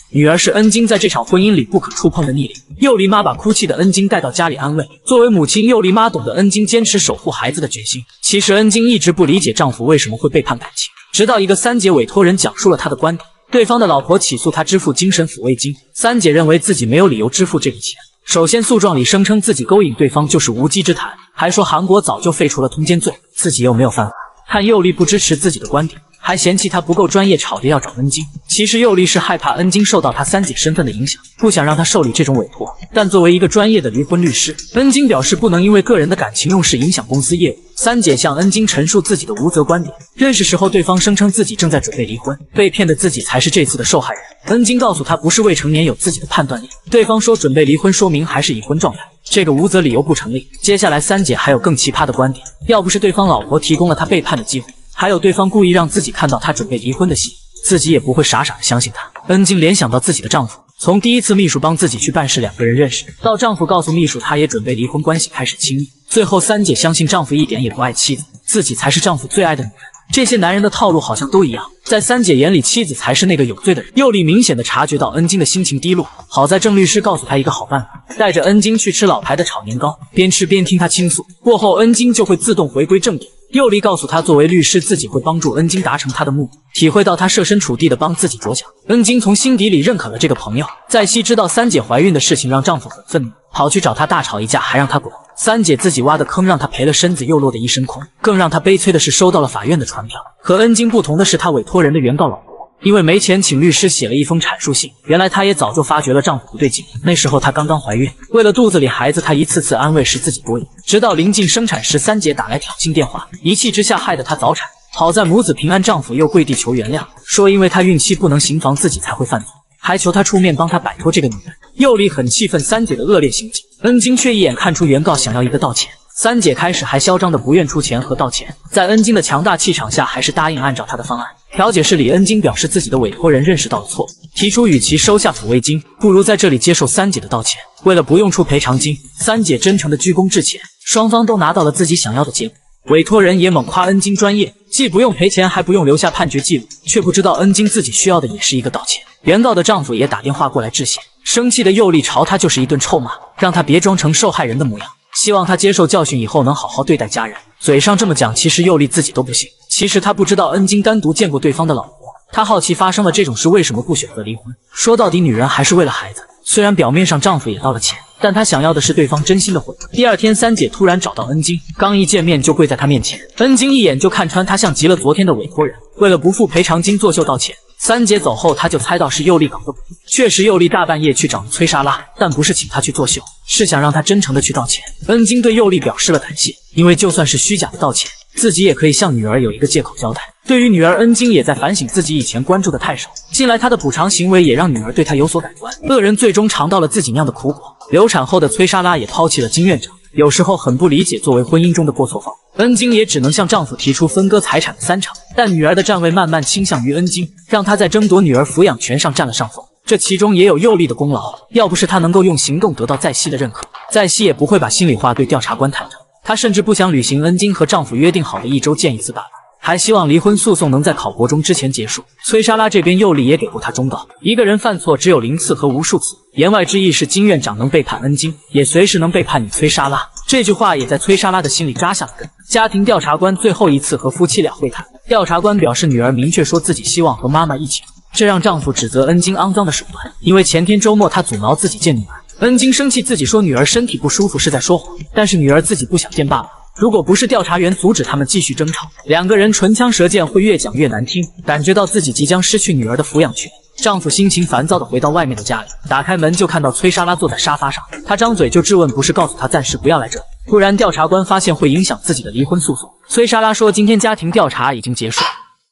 女儿是恩京在这场婚姻里不可触碰的逆鳞。佑丽妈把哭泣的恩京带到家里安慰。作为母亲，佑丽妈懂得恩京坚持守护孩子的决心。其实恩京一直不理解丈夫为什么会背叛感情，直到一个三姐委托人讲述了他的观点。对方的老婆起诉他支付精神抚慰金，三姐认为自己没有理由支付这笔钱。首先，诉状里声称自己勾引对方就是无稽之谈，还说韩国早就废除了通奸罪，自己又没有犯法。看佑丽不支持自己的观点，还嫌弃他不够专业，吵着要找恩京。其实佑丽是害怕恩京受到他三姐身份的影响，不想让他受理这种委托。但作为一个专业的离婚律师，恩京表示不能因为个人的感情用事影响公司业务。三姐向恩京陈述自己的无责观点。认识时候，对方声称自己正在准备离婚，被骗的自己才是这次的受害人。恩京告诉他不是未成年，有自己的判断力。对方说准备离婚，说明还是已婚状态，这个无责理由不成立。接下来三姐还有更奇葩的观点，要不是对方老婆提供了他背叛的机会，还有对方故意让自己看到他准备离婚的戏，自己也不会傻傻的相信他。恩京联想到自己的丈夫，从第一次秘书帮自己去办事，两个人认识，到丈夫告诉秘书他也准备离婚，关系开始亲密，最后三姐相信丈夫一点也不爱妻子，自己才是丈夫最爱的女人。这些男人的套路好像都一样，在三姐眼里，妻子才是那个有罪的人。佑丽明显的察觉到恩京的心情低落，好在郑律师告诉他一个好办法，带着恩京去吃老牌的炒年糕，边吃边听他倾诉，过后恩京就会自动回归正轨。佑丽告诉他，作为律师，自己会帮助恩京达成他的目的，体会到他设身处地的帮自己着想。恩京从心底里认可了这个朋友。在熙知道三姐怀孕的事情让丈夫很愤怒，跑去找他大吵一架，还让他滚。三姐自己挖的坑让他赔了身子，又落得一身空。更让他悲催的是收到了法院的传票。和恩京不同的是，他委托人的原告老婆因为没钱请律师写了一封阐述信，原来她也早就发觉了丈夫不对劲，那时候她刚刚怀孕，为了肚子里孩子，她一次次安慰使自己多疑，直到临近生产时，三姐打来挑衅电话，一气之下害得她早产。好在母子平安，丈夫又跪地求原谅，说因为她孕期不能行房，自己才会犯错，还求她出面帮她摆脱这个女人。佑丽很气愤三姐的恶劣行径，恩京却一眼看出原告想要一个道歉。三姐开始还嚣张的不愿出钱和道歉，在恩京的强大气场下，还是答应按照他的方案调解室里，恩京表示自己的委托人认识到了错误，提出与其收下抚慰金，不如在这里接受三姐的道歉。为了不用出赔偿金，三姐真诚的鞠躬致歉，双方都拿到了自己想要的结果。委托人也猛夸恩京专业，既不用赔钱，还不用留下判决记录，却不知道恩京自己需要的也是一个道歉。原告的丈夫也打电话过来致谢，生气的佑丽朝他就是一顿臭骂，让他别装成受害人的模样，希望他接受教训以后能好好对待家人。嘴上这么讲，其实佑丽自己都不信。其实他不知道恩京单独见过对方的老婆，他好奇发生了这种事为什么不选择离婚。说到底，女人还是为了孩子。虽然表面上丈夫也道了歉，但他想要的是对方真心的悔。第二天，三姐突然找到恩京，刚一见面就跪在他面前。恩京一眼就看穿他像极了昨天的委托人，为了不付赔偿金作秀道歉。三姐走后，他就猜到是佑丽搞的鬼。确实，佑丽大半夜去找崔莎拉，但不是请她去作秀，是想让她真诚的去道歉。恩京对佑丽表示了感谢，因为就算是虚假的道歉，自己也可以向女儿有一个借口交代。对于女儿，恩京也在反省自己以前关注的太少，近来他的补偿行为也让女儿对他有所改观。恶人最终尝到了自己酿的苦果。流产后的崔莎拉也抛弃了金院长，有时候很不理解作为婚姻中的过错方，恩京也只能向丈夫提出分割财产的3成，但女儿的站位慢慢倾向于恩京，让她在争夺女儿抚养权上占了上风。这其中也有佑丽的功劳，要不是她能够用行动得到在熙的认可，在熙也不会把心里话对调查官坦诚。她甚至不想履行恩京和丈夫约定好的1周见一次大法，还希望离婚诉讼能在考国中之前结束。崔莎拉这边，佑丽也给过她忠告，一个人犯错只有0次和无数次，言外之意是金院长能背叛恩京，也随时能背叛你崔莎拉。这句话也在崔莎拉的心里扎下了根。家庭调查官最后一次和夫妻俩会谈，调查官表示女儿明确说自己希望和妈妈一起住，这让丈夫指责恩京肮脏的手段，因为前天周末他阻挠自己见女儿。恩京生气自己说女儿身体不舒服是在说谎，但是女儿自己不想见爸爸。如果不是调查员阻止他们继续争吵，两个人唇枪舌剑会越讲越难听。感觉到自己即将失去女儿的抚养权，丈夫心情烦躁地回到外面的家里，打开门就看到崔莎拉坐在沙发上，他张嘴就质问，不是告诉他暂时不要来这里。突然调查官发现会影响自己的离婚诉讼，崔莎拉说今天家庭调查已经结束。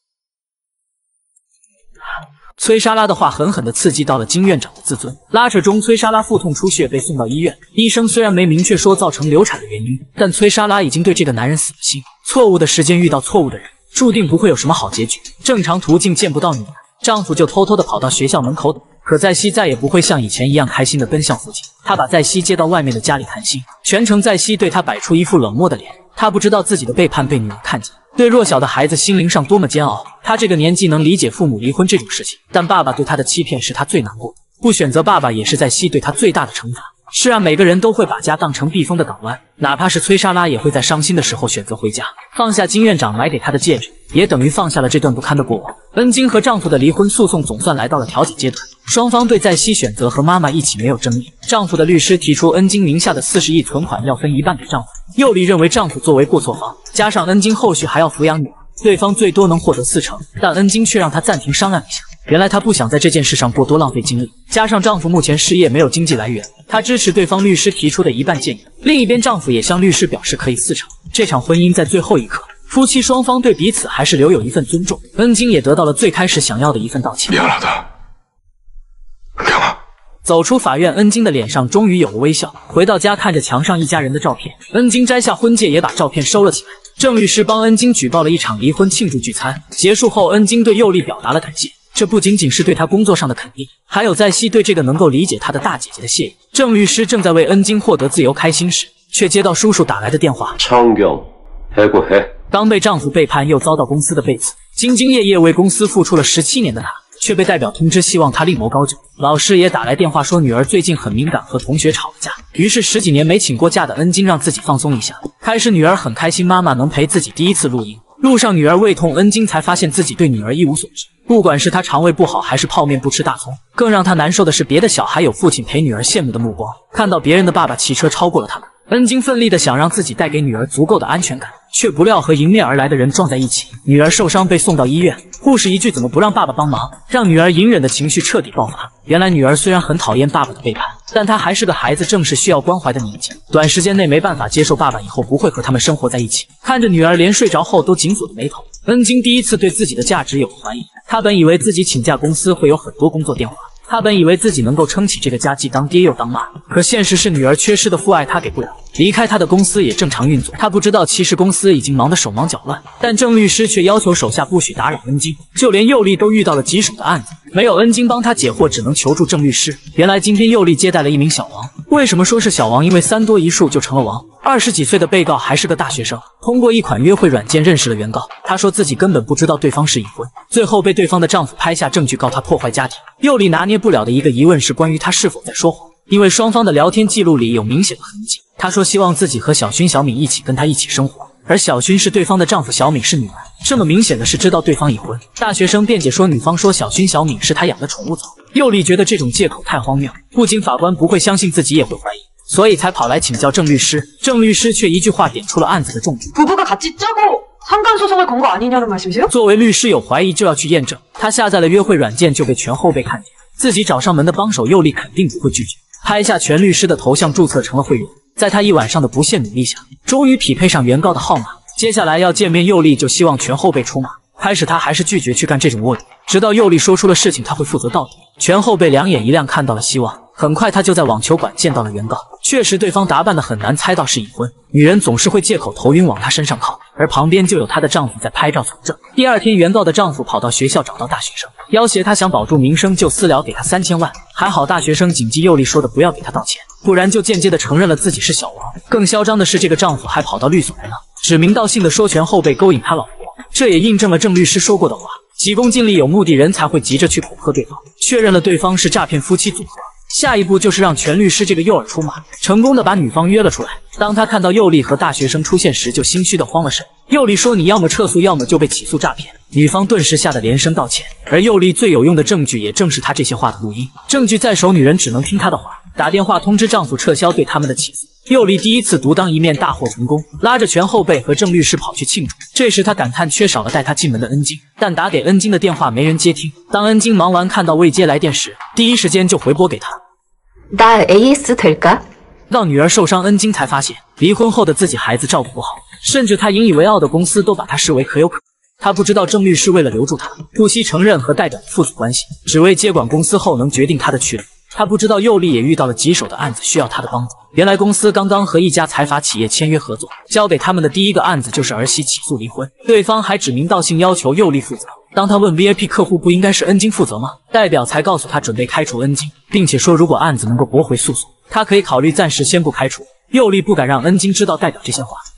崔莎拉的话狠狠地刺激到了金院长的自尊，拉扯中崔莎拉腹痛出血被送到医院，医生虽然没明确说造成流产的原因，但崔莎拉已经对这个男人死了心。错误的时间遇到错误的人，注定不会有什么好结局。正常途径见不到女儿，丈夫就偷偷地跑到学校门口等，可在熙再也不会像以前一样开心地奔向父亲。他把在熙接到外面的家里谈心，全程在熙对他摆出一副冷漠的脸， 她不知道自己的背叛被女儿看见，对弱小的孩子心灵上多么煎熬。她这个年纪能理解父母离婚这种事情，但爸爸对她的欺骗是她最难过的。不选择爸爸也是在吸对她最大的惩罚。是啊，每个人都会把家当成避风的港湾，哪怕是崔莎拉也会在伤心的时候选择回家，放下金院长买给她的戒指，也等于放下了这段不堪的过往。恩晶和丈夫的离婚诉讼总算来到了调解阶段，双方对在熙选择和妈妈一起没有争议。丈夫的律师提出恩晶名下的40亿存款要分一半给丈夫，佑丽认为丈夫作为过错方，加上恩晶后续还要抚养女儿，对方最多能获得40%，但恩晶却让她暂停商量一下。原来她不想在这件事上过多浪费精力，加上丈夫目前失业没有经济来源，她支持对方律师提出的一半建议。另一边，丈夫也向律师表示可以40%。这场婚姻在最后一刻，夫妻双方对彼此还是留有一份尊重。恩晶也得到了最开始想要的一份道歉。走出法院，恩晶的脸上终于有了微笑。回到家，看着墙上一家人的照片，恩晶摘下婚戒，也把照片收了起来。郑律师帮恩晶举报了一场离婚庆祝聚餐，结束后，恩晶对佑丽表达了感谢。这不仅仅是对她工作上的肯定，还有在熙对这个能够理解她的大姐姐的谢意。郑律师正在为恩晶获得自由开心时，却接到叔叔打来的电话。刚被丈夫背叛，又遭到公司的背刺，兢兢业业为公司付出了17年的她，却被代表通知希望她另谋高就。老师也打来电话说女儿最近很敏感，和同学吵了架。于是10几年没请过假的恩晶让自己放松一下。开始女儿很开心，妈妈能陪自己第一次露营。路上女儿胃痛，恩晶才发现自己对女儿一无所知。不管是她肠胃不好，还是泡面不吃大葱，更让她难受的是别的小孩有父亲陪女儿羡慕的目光，看到别人的爸爸骑车超过了他们。恩晶奋力的想让自己带给女儿足够的安全感，却不料和迎面而来的人撞在一起，女儿受伤被送到医院，护士一句怎么不让爸爸帮忙，让女儿隐忍的情绪彻底爆发。原来女儿虽然很讨厌爸爸的背叛，但她还是个孩子，正是需要关怀的年纪，短时间内没办法接受爸爸以后不会和他们生活在一起。看着女儿连睡着后都紧锁着眉头，恩晶第一次对自己的价值有了怀疑。她本以为自己请假公司会有很多工作电话，他本以为自己能够撑起这个家，既当爹又当妈，可现实是女儿缺失的父爱他给不了，离开他的公司也正常运作。他不知道其实公司已经忙得手忙脚乱，但郑律师却要求手下不许打扰恩晶，就连佑丽都遇到了棘手的案子，没有恩晶帮他解惑，只能求助郑律师。原来今天佑丽接待了一名小王，为什么说是小王？因为3多1数就成了王。20几岁的被告还是个大学生，通过一款约会软件认识了原告。他说自己根本不知道对方是已婚，最后被对方的丈夫拍下证据告他破坏家庭。佑丽拿捏不了的一个疑问是关于他是否在说谎，因为双方的聊天记录里有明显的痕迹。他说希望自己和小薰、小敏一起跟他一起生活，而小薰是对方的丈夫，小敏是女儿。这么明显的是知道对方已婚。大学生辩解说女方说小薰、小敏是他养的宠物狗。佑丽觉得这种借口太荒谬，不仅法官不会相信，自己也会怀疑，所以才跑来请教郑律师。郑律师却一句话点出了案子的重点。 부부가 같이 짜고 상간소송을 건 거 아니냐는 말씀이세요? 作为律师有怀疑就要去验证。他下载了约会软件就被全后辈看见，自己找上门的帮手佑丽肯定不会拒绝，拍下全律师的头像注册成了会员。在他一晚上的不懈努力下，终于匹配上原告的号码。接下来要见面，佑丽就希望全后辈出马。开始他还是拒绝去干这种卧底，直到佑丽说出了事情他会负责到底，全后辈两眼一亮，看到了希望。很快他就在网球馆见到了原告，确实对方打扮得很难猜到是已婚，女人总是会借口头晕往他身上靠，而旁边就有她的丈夫在拍照存证。第二天，原告的丈夫跑到学校找到大学生，要挟他想保住名声就私聊给他3000万，还好大学生谨记佑丽说的不要给他道歉，不然就间接的承认了自己是小王。更嚣张的是，这个丈夫还跑到律所来了，指名道姓的说全后辈勾引他老婆，这也印证了郑律师说过的话，急功近利有目的人才会急着去恐吓对方，确认了对方是诈骗夫妻组合。下一步就是让全律师这个诱饵出马，成功的把女方约了出来。当他看到佑丽和大学生出现时，就心虚的慌了神。佑丽说你要么撤诉，要么就被起诉诈骗。女方顿时吓得连声道歉，而佑丽最有用的证据也正是她这些话的录音。证据在手，女人只能听她的话，打电话通知丈夫撤销对他们的起诉。佑丽第一次独当一面，大获成功，拉着全后辈和郑律师跑去庆祝。这时他感叹缺少了带他进门的恩晶，但打给恩晶的电话没人接听。当恩晶忙完看到未接来电时，第一时间就回拨给他。 나 AS 될까？ 到女儿受伤，恩晶才发现离婚后的自己孩子照顾不好，甚至他引以为傲的公司都把他视为可有可无。他不知道郑律师为了留住他，不惜承认和代表父子关系，只为接管公司后能决定他的去留。他不知道佑丽也遇到了棘手的案子，需要他的帮助。原来公司刚刚和一家财阀企业签约合作，交给他们的第一个案子就是儿媳起诉离婚，对方还指名道姓要求佑丽负责。当他问 VIP 客户不应该是恩晶负责吗？代表才告诉他准备开除恩晶，并且说如果案子能够驳回诉讼，他可以考虑暂时先不开除。佑丽不敢让恩晶知道代表这些话，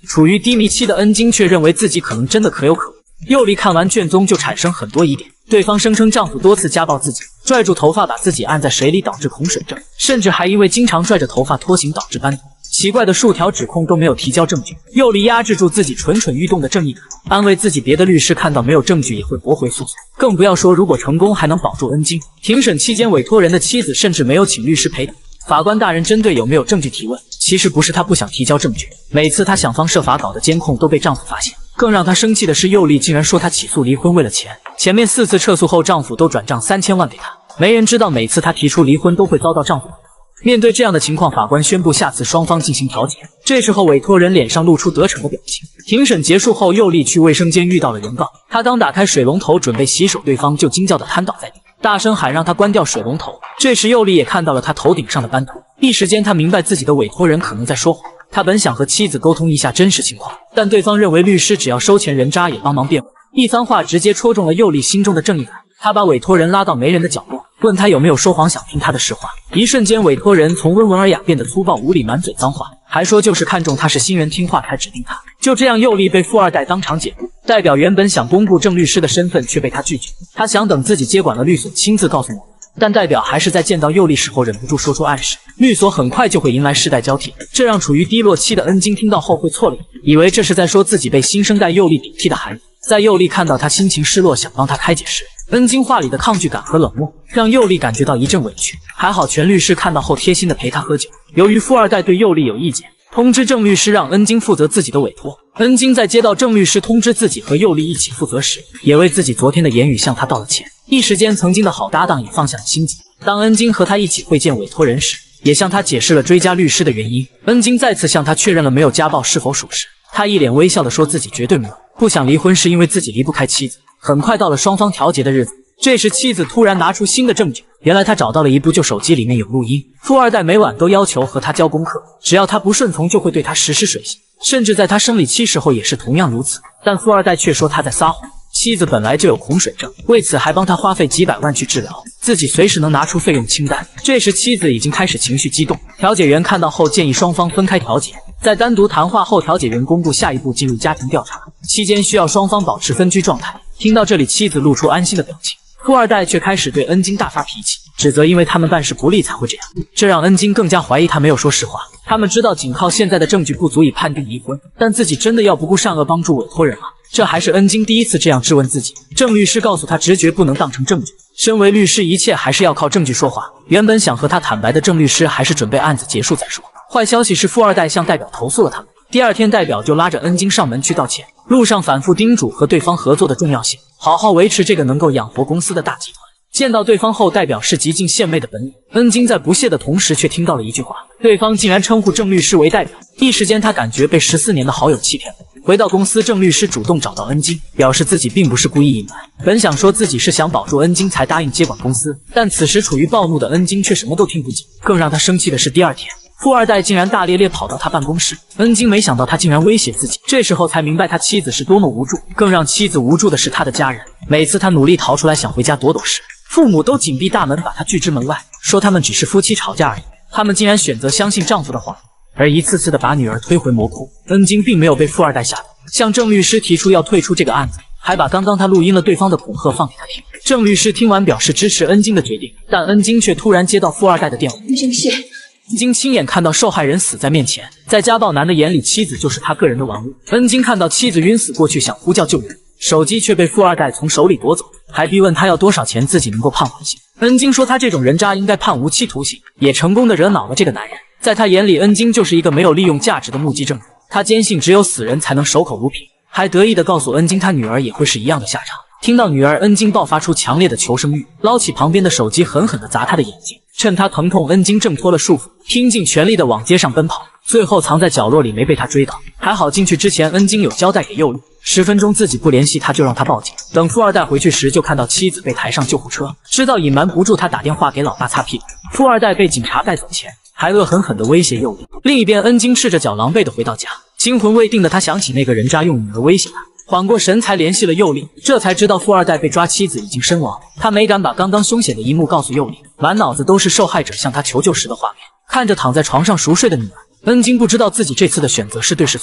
处于低迷期的恩京却认为自己可能真的可有可无。佑丽看完卷宗就产生很多疑点，对方声称丈夫多次家暴自己，拽住头发把自己按在水里导致恐水症，甚至还因为经常拽着头发拖行导致斑秃。奇怪的数条指控都没有提交证据，佑丽压制住自己蠢蠢欲动的正义感，安慰自己别的律师看到没有证据也会驳回诉讼，更不要说如果成功还能保住恩京。庭审期间，委托人的妻子甚至没有请律师陪打。法官大人针对有没有证据提问，其实不是她不想提交证据，每次她想方设法搞的监控都被丈夫发现。更让她生气的是，佑丽竟然说她起诉离婚为了钱，前面4次撤诉后丈夫都转账3000万给她。没人知道每次她提出离婚都会遭到丈夫。面对这样的情况，法官宣布下次双方进行调解。这时候委托人脸上露出得逞的表情。庭审结束后，佑丽去卫生间遇到了原告，她刚打开水龙头准备洗手，对方就惊叫的瘫倒在地，大声喊让他关掉水龙头。这时佑丽也看到了他头顶上的斑秃，一时间他明白自己的委托人可能在说谎。他本想和妻子沟通一下真实情况，但对方认为律师只要收钱人渣也帮忙辩护，一番话直接戳中了佑丽心中的正义感。他把委托人拉到没人的角落，问他有没有说谎，想听他的实话。一瞬间，委托人从温文尔雅变得粗暴无礼，满嘴脏话，还说就是看中他是新人听话才指定他。就这样，佑丽被富二代当场解雇。代表原本想公布郑律师的身份，却被他拒绝。他想等自己接管了律所亲自告诉我们，但代表还是在见到佑丽时候忍不住说出暗示。律所很快就会迎来世代交替，这让处于低落期的恩京听到后会错了意，以为这是在说自己被新生代佑丽顶替的含义。在佑丽看到他心情失落，想帮他开解时，恩京话里的抗拒感和冷漠让佑丽感觉到一阵委屈。还好全律师看到后贴心的陪他喝酒。由于富二代对佑丽有意见，通知郑律师让恩京负责自己的委托。恩京在接到郑律师通知自己和佑丽一起负责时，也为自己昨天的言语向他道了歉。一时间，曾经的好搭档也放下了心结。当恩京和他一起会见委托人时，也向他解释了追加律师的原因。恩京再次向他确认了没有家暴是否属实。他一脸微笑地说自己绝对没有，不想离婚是因为自己离不开妻子。很快到了双方调解的日子，这时妻子突然拿出新的证据，原来他找到了一部旧手机，里面有录音。富二代每晚都要求和他交功课，只要他不顺从就会对他实施水刑，甚至在他生理期时候也是同样如此。但富二代却说他在撒谎，妻子本来就有恐水症，为此还帮他花费几百万去治疗，自己随时能拿出费用清单。这时妻子已经开始情绪激动，调解员看到后建议双方分开调解。在单独谈话后，调解员公布下一步进入家庭调查，期间需要双方保持分居状态。听到这里，妻子露出安心的表情，富二代却开始对恩京大发脾气，指责因为他们办事不力才会这样，这让恩京更加怀疑他没有说实话。他们知道仅靠现在的证据不足以判定离婚，但自己真的要不顾善恶帮助委托人吗？这还是恩京第一次这样质问自己。郑律师告诉他，直觉不能当成证据，身为律师一切还是要靠证据说话。原本想和他坦白的郑律师还是准备案子结束再说。坏消息是富二代向代表投诉了他们，第二天代表就拉着恩京上门去道歉，路上反复叮嘱和对方合作的重要性，好好维持这个能够养活公司的大集团。见到对方后，代表是极尽献媚的本领。恩京在不屑的同时却听到了一句话，对方竟然称呼郑律师为代表，一时间他感觉被14年的好友欺骗了。回到公司，郑律师主动找到恩京，表示自己并不是故意隐瞒，本想说自己是想保住恩京才答应接管公司，但此时处于暴怒的恩京却什么都听不进。更让他生气的是，第二天富二代竟然大咧咧跑到他办公室，恩京没想到他竟然威胁自己，这时候才明白他妻子是多么无助。更让妻子无助的是他的家人，每次他努力逃出来想回家躲躲时，父母都紧闭大门把他拒之门外，说他们只是夫妻吵架而已。他们竟然选择相信丈夫的话，而一次次的把女儿推回魔窟。恩京并没有被富二代吓倒，向郑律师提出要退出这个案子，还把刚刚他录音了对方的恐吓放给他听。郑律师听完表示支持恩京的决定，但恩京却突然接到富二代的电话。恩京亲眼看到受害人死在面前，在家暴男的眼里，妻子就是他个人的玩物。恩京看到妻子晕死过去，想呼叫救援，手机却被富二代从手里夺走，还逼问他要多少钱自己能够判缓刑。恩京说他这种人渣应该判无期徒刑，也成功的惹恼了这个男人。在他眼里，恩京就是一个没有利用价值的目击证人，他坚信只有死人才能守口如瓶，还得意地告诉恩京他女儿也会是一样的下场。听到女儿，恩京爆发出强烈的求生欲，捞起旁边的手机狠狠地砸他的眼睛。趁他疼痛，恩京挣脱了束缚，拼尽全力地往街上奔跑，最后藏在角落里没被他追到。还好进去之前，恩京有交代给佑丽，10分钟自己不联系他就让他报警。等富二代回去时，就看到妻子被抬上救护车，知道隐瞒不住，他打电话给老大擦屁股。富二代被警察带走前，还恶狠狠地威胁佑丽。另一边，恩京赤着脚狼狈地回到家，惊魂未定的他想起那个人渣用女儿威胁他，缓过神才联系了佑丽，这才知道富二代被抓，妻子已经身亡。他没敢把刚刚凶险的一幕告诉佑丽，满脑子都是受害者向他求救时的画面。看着躺在床上熟睡的女儿，恩京不知道自己这次的选择是对是错。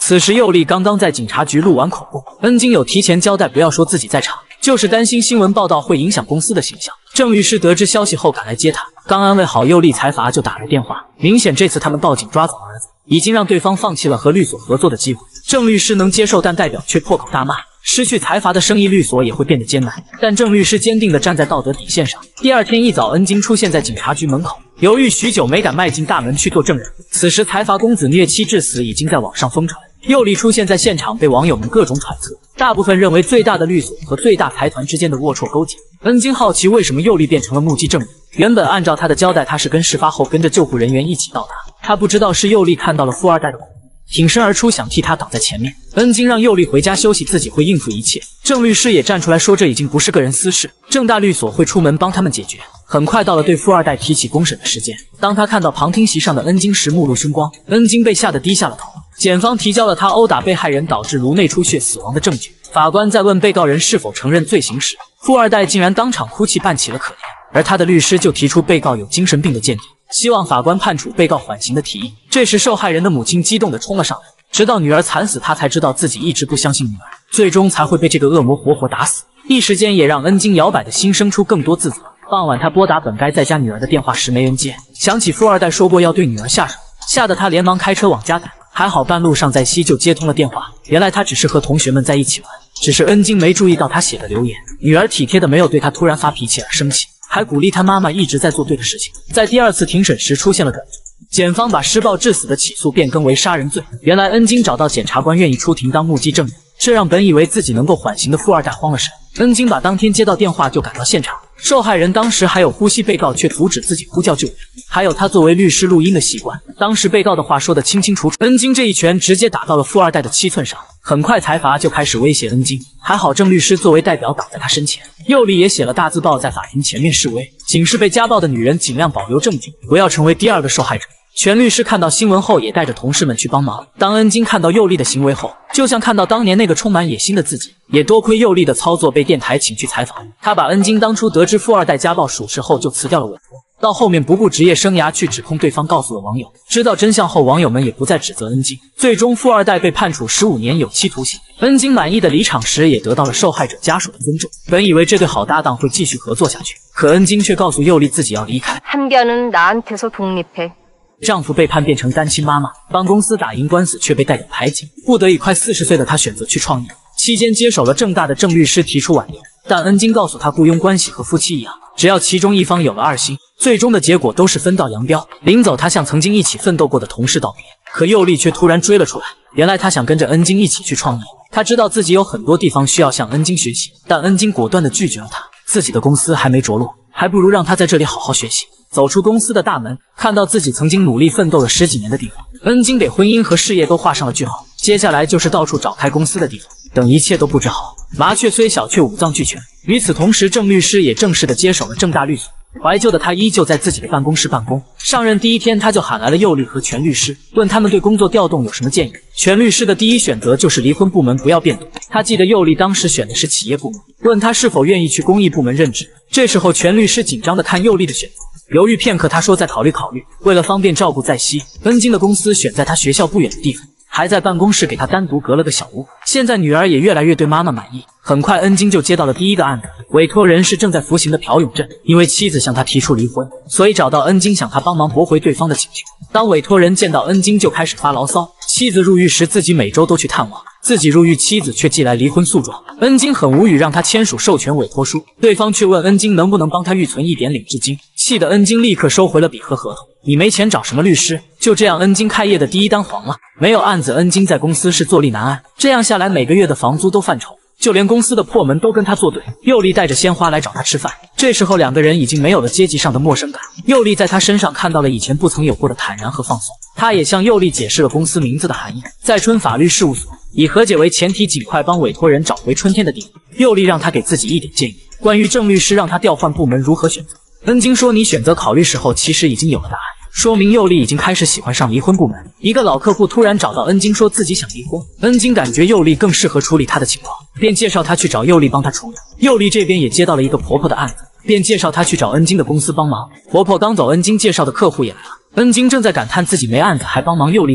此时佑丽刚刚在警察局录完口供，恩京有提前交代不要说自己在场，就是担心新闻报道会影响公司的形象。郑律师得知消息后赶来接他，刚安慰好佑丽，财阀就打来电话，明显这次他们报警抓走儿子，已经让对方放弃了和律所合作的机会。郑律师能接受，但代表却破口大骂，失去财阀的生意，律所也会变得艰难。但郑律师坚定地站在道德底线上。第二天一早，恩京出现在警察局门口，犹豫许久没敢迈进大门去做证人。此时财阀公子虐妻致死已经在网上疯传，佑丽出现在现场被网友们各种揣测，大部分认为最大的律所和最大财团之间的龌龊勾结。恩京好奇为什么佑丽变成了目击证人，原本按照他的交代，他是跟事发后跟着救护人员一起到达，他不知道是佑丽看到了富二代的恐怖，挺身而出想替他挡在前面。恩京让佑丽回家休息，自己会应付一切。郑律师也站出来说这已经不是个人私事，正大律所会出门帮他们解决。很快到了对富二代提起公审的时间，当他看到旁听席上的恩京时目露凶光，恩京被吓得低下了头。检方提交了他殴打被害人导致颅内出血死亡的证据。法官在问被告人是否承认罪行时，富二代竟然当场哭泣扮起了可怜，而他的律师就提出被告有精神病的鉴定，希望法官判处被告缓刑的提议。这时受害人的母亲激动地冲了上来，直到女儿惨死，他才知道自己一直不相信女儿，最终才会被这个恶魔活活打死。一时间也让恩京摇摆的心生出更多自责。傍晚他拨打本该在家女儿的电话时没人接，想起富二代说过要对女儿下手，吓得他连忙开车往家赶。还好半路上在西就接通了电话，原来他只是和同学们在一起玩，只是恩京没注意到他写的留言。女儿体贴的没有对他突然发脾气而生气，还鼓励他妈妈一直在做对的事情。在第二次庭审时出现了转折，检方把施暴致死的起诉变更为杀人罪。原来恩京找到检察官愿意出庭当目击证人，这让本以为自己能够缓刑的富二代慌了神。恩京把当天接到电话就赶到现场，受害人当时还有呼吸，被告却阻止自己呼叫救援。还有他作为律师录音的习惯，当时被告的话说得清清楚楚。恩京这一拳直接打到了富二代的7寸上。很快财阀就开始威胁恩京，还好郑律师作为代表挡在他身前。佑丽也写了大字报在法庭前面示威，警示被家暴的女人尽量保留证据，不要成为第二个受害者。全律师看到新闻后也带着同事们去帮忙。当恩京看到佑丽的行为后，就像看到当年那个充满野心的自己。也多亏佑丽的操作被电台请去采访，他把恩京当初得知富二代家暴属实后就辞掉了委托，到后面不顾职业生涯去指控对方，告诉了网友。知道真相后，网友们也不再指责恩京，最终富二代被判处15年有期徒刑。恩京满意的离场时也得到了受害者家属的尊重。本以为这对好搭档会继续合作下去，可恩京却告诉佑丽自己要离开。 한변은나한테서독립해 丈夫被判变成单亲妈妈，帮公司打赢官司却被代表排挤，不得已快40岁的她选择去创业，期间接手了正大的郑律师提出挽留，但恩京告诉她雇佣关系和夫妻一样，只要其中一方有了2心，最终的结果都是分道扬镳。临走，他向曾经一起奋斗过的同事道别，可佑丽却突然追了出来，原来他想跟着恩京一起去创业，他知道自己有很多地方需要向恩京学习，但恩京果断地拒绝了他，自己的公司还没着落，还不如让他在这里好好学习。走出公司的大门，看到自己曾经努力奋斗了10几年的地方，恩京给婚姻和事业都画上了句号，接下来就是到处找开公司的地方。等一切都布置好，麻雀虽小却五脏俱全。与此同时，郑律师也正式的接手了正大律所。怀旧的他依旧在自己的办公室办公。上任第一天，他就喊来了佑丽和全律师，问他们对工作调动有什么建议。全律师的第一选择就是离婚部门不要变动。他记得佑丽当时选的是企业部门，问他是否愿意去公益部门任职。这时候，全律师紧张的看佑丽的选择。犹豫片刻，他说再考虑考虑。为了方便照顾在西，恩京的公司选在他学校不远的地方，还在办公室给他单独隔了个小屋。现在女儿也越来越对妈妈满意。很快，恩京就接到了第一个案子，委托人是正在服刑的朴永镇，因为妻子向他提出离婚，所以找到恩京想他帮忙驳回对方的请求。当委托人见到恩京就开始发牢骚，妻子入狱时自己每周都去探望，自己入狱妻子却寄来离婚诉状。恩京很无语，让他签署授权委托书，对方却问恩京能不能帮他预存1点领至金，气得恩京立刻收回了笔和合同。你没钱找什么律师？就这样，恩京开业的第一单黄了。没有案子，恩京在公司是坐立难安，这样下来每个月的房租都犯愁，就连公司的破门都跟他作对。佑丽带着鲜花来找他吃饭，这时候两个人已经没有了阶级上的陌生感。佑丽在他身上看到了以前不曾有过的坦然和放松，他也向佑丽解释了公司名字的含义，在春法律事务所，以和解为前提，尽快帮委托人找回春天的地位。佑丽让他给自己一点建议，关于郑律师让他调换部门如何选择。恩京说你选择考虑时候其实已经有了答案，说明佑丽已经开始喜欢上离婚部门。一个老客户突然找到恩京说自己想离婚，恩京感觉佑丽更适合处理他的情况，便介绍他去找佑丽帮他处理。佑丽这边也接到了一个婆婆的案子，便介绍他去找恩京的公司帮忙。婆婆刚走，恩京介绍的客户也来了，恩京正在感叹自己没案子还帮忙佑丽介绍，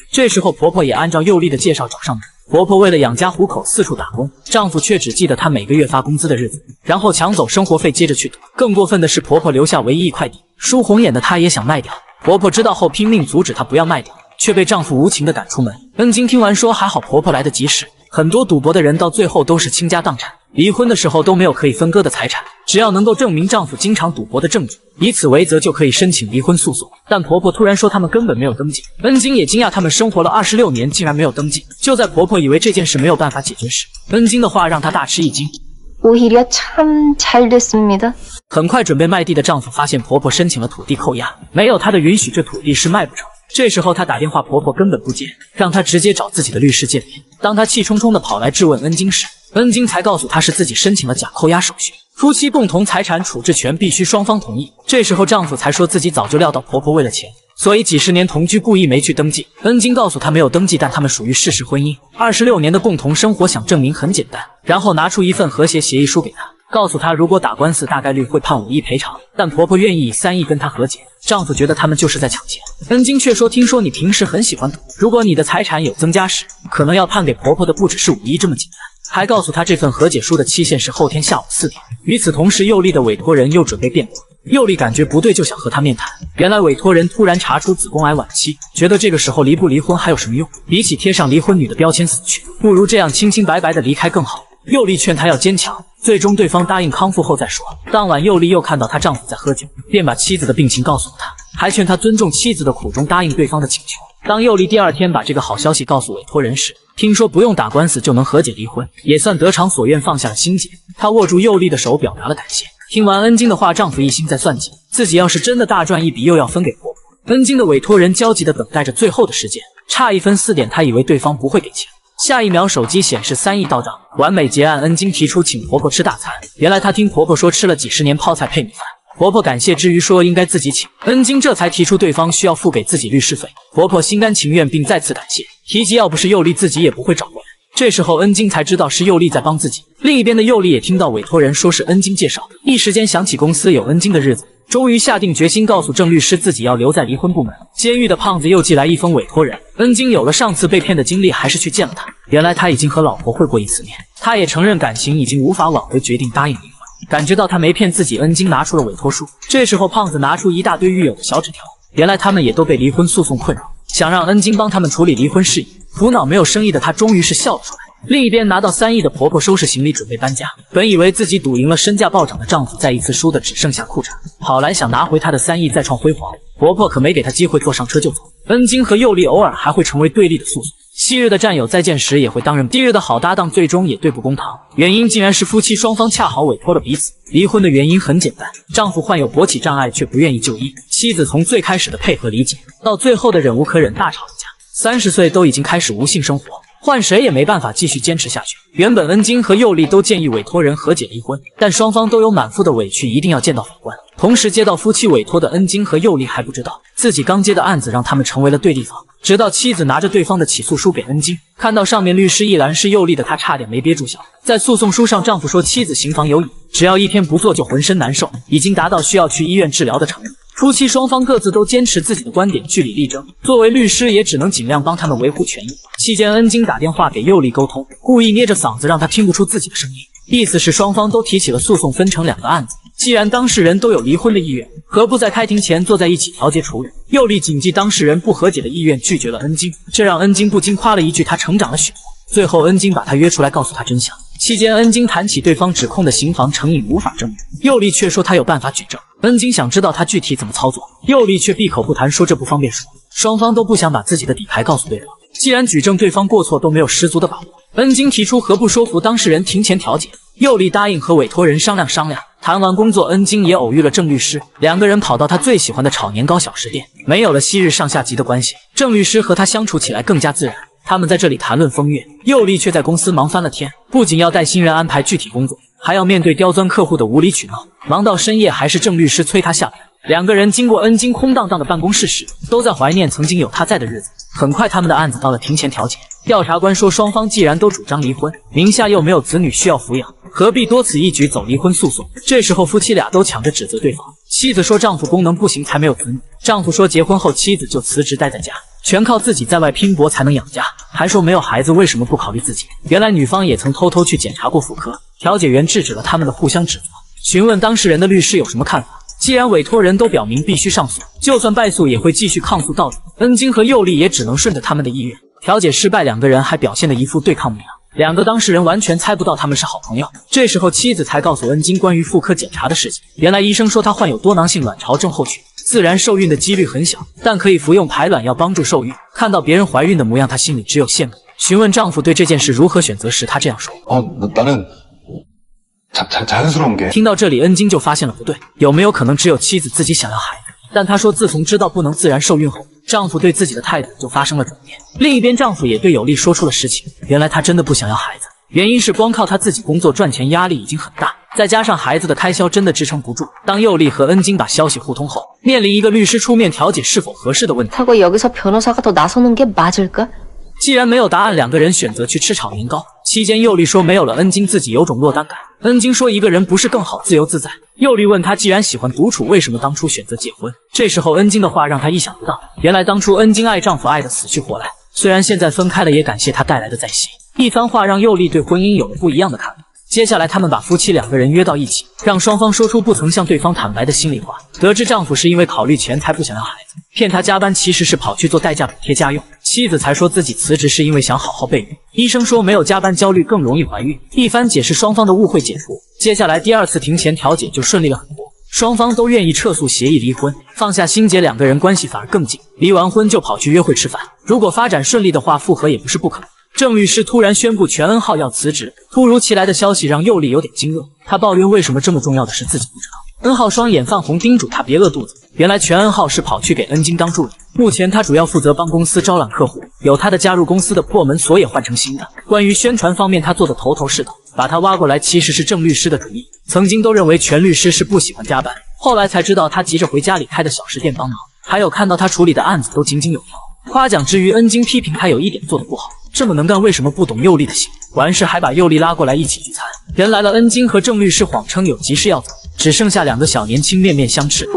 这时候婆婆也按照佑丽的介绍找上门。婆婆为了养家糊口四处打工，丈夫却只记得她每个月发工资的日子，然后抢走生活费接着去赌。更过分的是，婆婆留下唯一一块地，输红眼的她也想卖掉。婆婆知道后拼命阻止她不要卖掉，却被丈夫无情地赶出门。恩金听完说还好婆婆来得及时，很多赌博的人到最后都是倾家荡产，离婚的时候都没有可以分割的财产，只要能够证明丈夫经常赌博的证据，以此为则就可以申请离婚诉讼。但婆婆突然说他们根本没有登记，恩金也惊讶他们生活了26年竟然没有登记。就在婆婆以为这件事没有办法解决时，恩金的话让她大吃一惊。 오히려 참 잘 됐습니다。 很快准备卖地的丈夫发现婆婆申请了土地扣押，没有她的允许这土地是卖不成。这时候她打电话，婆婆根本不接，让她直接找自己的律师见面。当她气冲冲地跑来质问恩金时，恩金才告诉她是自己申请了假扣押手续，夫妻共同财产处置权必须双方同意。这时候丈夫才说自己早就料到婆婆为了钱，所以几十年同居故意没去登记。恩金告诉他没有登记，但他们属于事实婚姻，26年的共同生活想证明很简单，然后拿出一份和谐协议书给他，告诉他如果打官司大概率会判5亿赔偿，但婆婆愿意以3亿跟他和解。丈夫觉得他们就是在抢钱，恩金却说听说你平时很喜欢赌，如果你的财产有增加时，可能要判给婆婆的不只是5亿这么简单。还告诉他这份和解书的期限是后天下午4点。与此同时，佑丽的委托人又准备辩驳，佑丽感觉不对，就想和他面谈。原来委托人突然查出子宫癌晚期，觉得这个时候离不离婚还有什么用？比起贴上离婚女的标签死去，不如这样清清白白的离开更好。佑丽劝她要坚强，最终对方答应康复后再说。当晚，佑丽又看到她丈夫在喝酒，便把妻子的病情告诉了他，还劝她尊重妻子的苦衷，答应对方的请求。当佑丽第二天把这个好消息告诉委托人时，听说不用打官司就能和解离婚，也算得偿所愿，放下了心结。她握住佑丽的手表达了感谢。听完恩金的话，丈夫一心在算计，自己要是真的大赚一笔，又要分给婆婆。恩金的委托人焦急地等待着最后的时间，差1分4点，他以为对方不会给钱，下一秒手机显示3亿到账，完美结案。恩金提出请婆婆吃大餐，原来她听婆婆说吃了几十年泡菜配米饭，婆婆感谢之余说应该自己请，恩金这才提出对方需要付给自己律师费，婆婆心甘情愿并再次感谢，提及要不是佑丽自己也不会找过来。这时候恩金才知道是佑丽在帮自己。另一边的佑丽也听到委托人说是恩金介绍，一时间想起公司有恩金的日子，终于下定决心告诉郑律师自己要留在离婚部门。监狱的胖子又寄来一封委托人，恩金有了上次被骗的经历，还是去见了他。原来他已经和老婆会过1次面，他也承认感情已经无法挽回，决定答应离婚。感觉到他没骗自己，恩金拿出了委托书。这时候胖子拿出一大堆狱友的小纸条，原来他们也都被离婚诉讼困扰，想让恩金帮他们处理离婚事宜。苦恼没有生意的他终于是笑了出来。另一边拿到3亿的婆婆收拾行李准备搬家，本以为自己赌赢了，身价暴涨的丈夫再一次输的只剩下裤衩，跑来想拿回她的3亿再创辉煌，婆婆可没给她机会，坐上车就走。恩金和佑丽偶尔还会成为对立的诉讼，昔日的战友再见时也会当人，昔日的好搭档最终也对簿公堂，原因竟然是夫妻双方恰好委托了彼此。离婚的原因很简单，丈夫患有勃起障碍却不愿意就医，妻子从最开始的配合理解，到最后的忍无可忍大吵一架，30岁都已经开始无性生活，换谁也没办法继续坚持下去。原本恩金和佑丽都建议委托人和解离婚，但双方都有满腹的委屈，一定要见到法官。同时接到夫妻委托的恩金和佑丽还不知道，自己刚接的案子让他们成为了对立方。直到妻子拿着对方的起诉书给恩金，看到上面律师一栏是佑丽的，他差点没憋住笑。在诉讼书上，丈夫说妻子行房有瘾，只要1天不做就浑身难受，已经达到需要去医院治疗的程度。夫妻双方各自都坚持自己的观点，据理力争。作为律师，也只能尽量帮他们维护权益。期间，恩金打电话给佑丽沟通，故意捏着嗓子让她听不出自己的声音，意思是双方都提起了诉讼，分成2个案子。既然当事人都有离婚的意愿，何不在开庭前坐在一起调解处理？佑丽谨记当事人不和解的意愿，拒绝了恩金，这让恩金不禁夸了一句他成长了许多。最后，恩金把他约出来，告诉他真相。期间，恩金谈起对方指控的刑房成瘾无法证明，佑丽却说他有办法举证。恩金想知道他具体怎么操作，佑丽却闭口不谈，说这不方便说。双方都不想把自己的底牌告诉对方，既然举证对方过错都没有十足的把握，恩金提出何不说服当事人庭前调解，佑丽答应和委托人商量商量。谈完工作，恩金也偶遇了郑律师，2个人跑到他最喜欢的炒年糕小吃店，没有了昔日上下级的关系，郑律师和他相处起来更加自然。他们在这里谈论风月，佑丽却在公司忙翻了天，不仅要带新人安排具体工作，还要面对刁钻客户的无理取闹，忙到深夜还是郑律师催他下班。2个人经过恩金空荡荡的办公室时，都在怀念曾经有他在的日子。很快，他们的案子到了庭前调解。调查官说，双方既然都主张离婚，名下又没有子女需要抚养，何必多此一举走离婚诉讼？这时候，夫妻俩都抢着指责对方。妻子说丈夫功能不行才没有子女，丈夫说结婚后妻子就辞职待在家， 全靠自己在外拼搏才能养家，还说没有孩子为什么不考虑自己？原来女方也曾偷偷去检查过妇科，调解员制止了他们的互相指责。询问当事人的律师有什么看法？既然委托人都表明必须上诉，就算败诉也会继续抗诉到底。恩京和佑利也只能顺着他们的意愿。调解失败，两个人还表现得一副对抗模样。两个当事人完全猜不到他们是好朋友。这时候妻子才告诉恩京关于妇科检查的事情。原来医生说她患有多囊性卵巢症候群，自然受孕的几率很小，但可以服用排卵药帮助受孕。看到别人怀孕的模样，她心里只有羡慕。询问丈夫对这件事如何选择时，她这样说：听到这里，恩京就发现了不对，有没有可能只有妻子自己想要孩子？但她说自从知道不能自然受孕后，丈夫对自己的态度就发生了转变。另一边，丈夫也对有利说出了实情，原来他真的不想要孩子，原因是光靠他自己工作赚钱压力已经很大，再加上孩子的开销真的支撑不住。当佑利和恩京把消息互通后，面临一个律师出面调解是否合适的问题。既然没有答案，两个人选择去吃炒年糕。期间，佑利说没有了恩京，自己有种落单感。恩京说一个人不是更好自由自在。佑利问他，既然喜欢独处，为什么当初选择结婚？这时候恩京的话让他意想不到，原来当初恩京爱丈夫爱得死去活来，虽然现在分开了，也感谢他带来的再喜。一番话让佑利对婚姻有了不一样的看法。接下来，他们把夫妻两个人约到一起，让双方说出不曾向对方坦白的心里话。得知丈夫是因为考虑钱才不想要孩子，骗他加班其实是跑去做代驾补贴家用。妻子才说自己辞职是因为想好好备孕。医生说没有加班焦虑更容易怀孕。一番解释，双方的误会解除。接下来第二次庭前调解就顺利了很多，双方都愿意撤诉协议离婚，放下心结，两个人关系反而更近。离完婚就跑去约会吃饭，如果发展顺利的话，复合也不是不可能。郑律师突然宣布全恩浩要辞职，突如其来的消息让佑利有点惊愕。他抱怨为什么这么重要的事自己不知道。恩浩双眼泛红，叮嘱他别饿肚子。原来全恩浩是跑去给恩京当助理，目前他主要负责帮公司招揽客户，有他的加入，公司的破门锁也换成新的。关于宣传方面，他做的头头是道，把他挖过来其实是郑律师的主意。曾经都认为全律师是不喜欢加班，后来才知道他急着回家里开的小食店帮忙。还有看到他处理的案子都井井有条。夸奖之余，恩京批评他有一点做得不好，这么能干为什么不懂佑利的心？完事还把佑利拉过来一起聚餐。人来了，恩京和郑律师谎称有急事要走，只剩下两个小年轻面面相觑。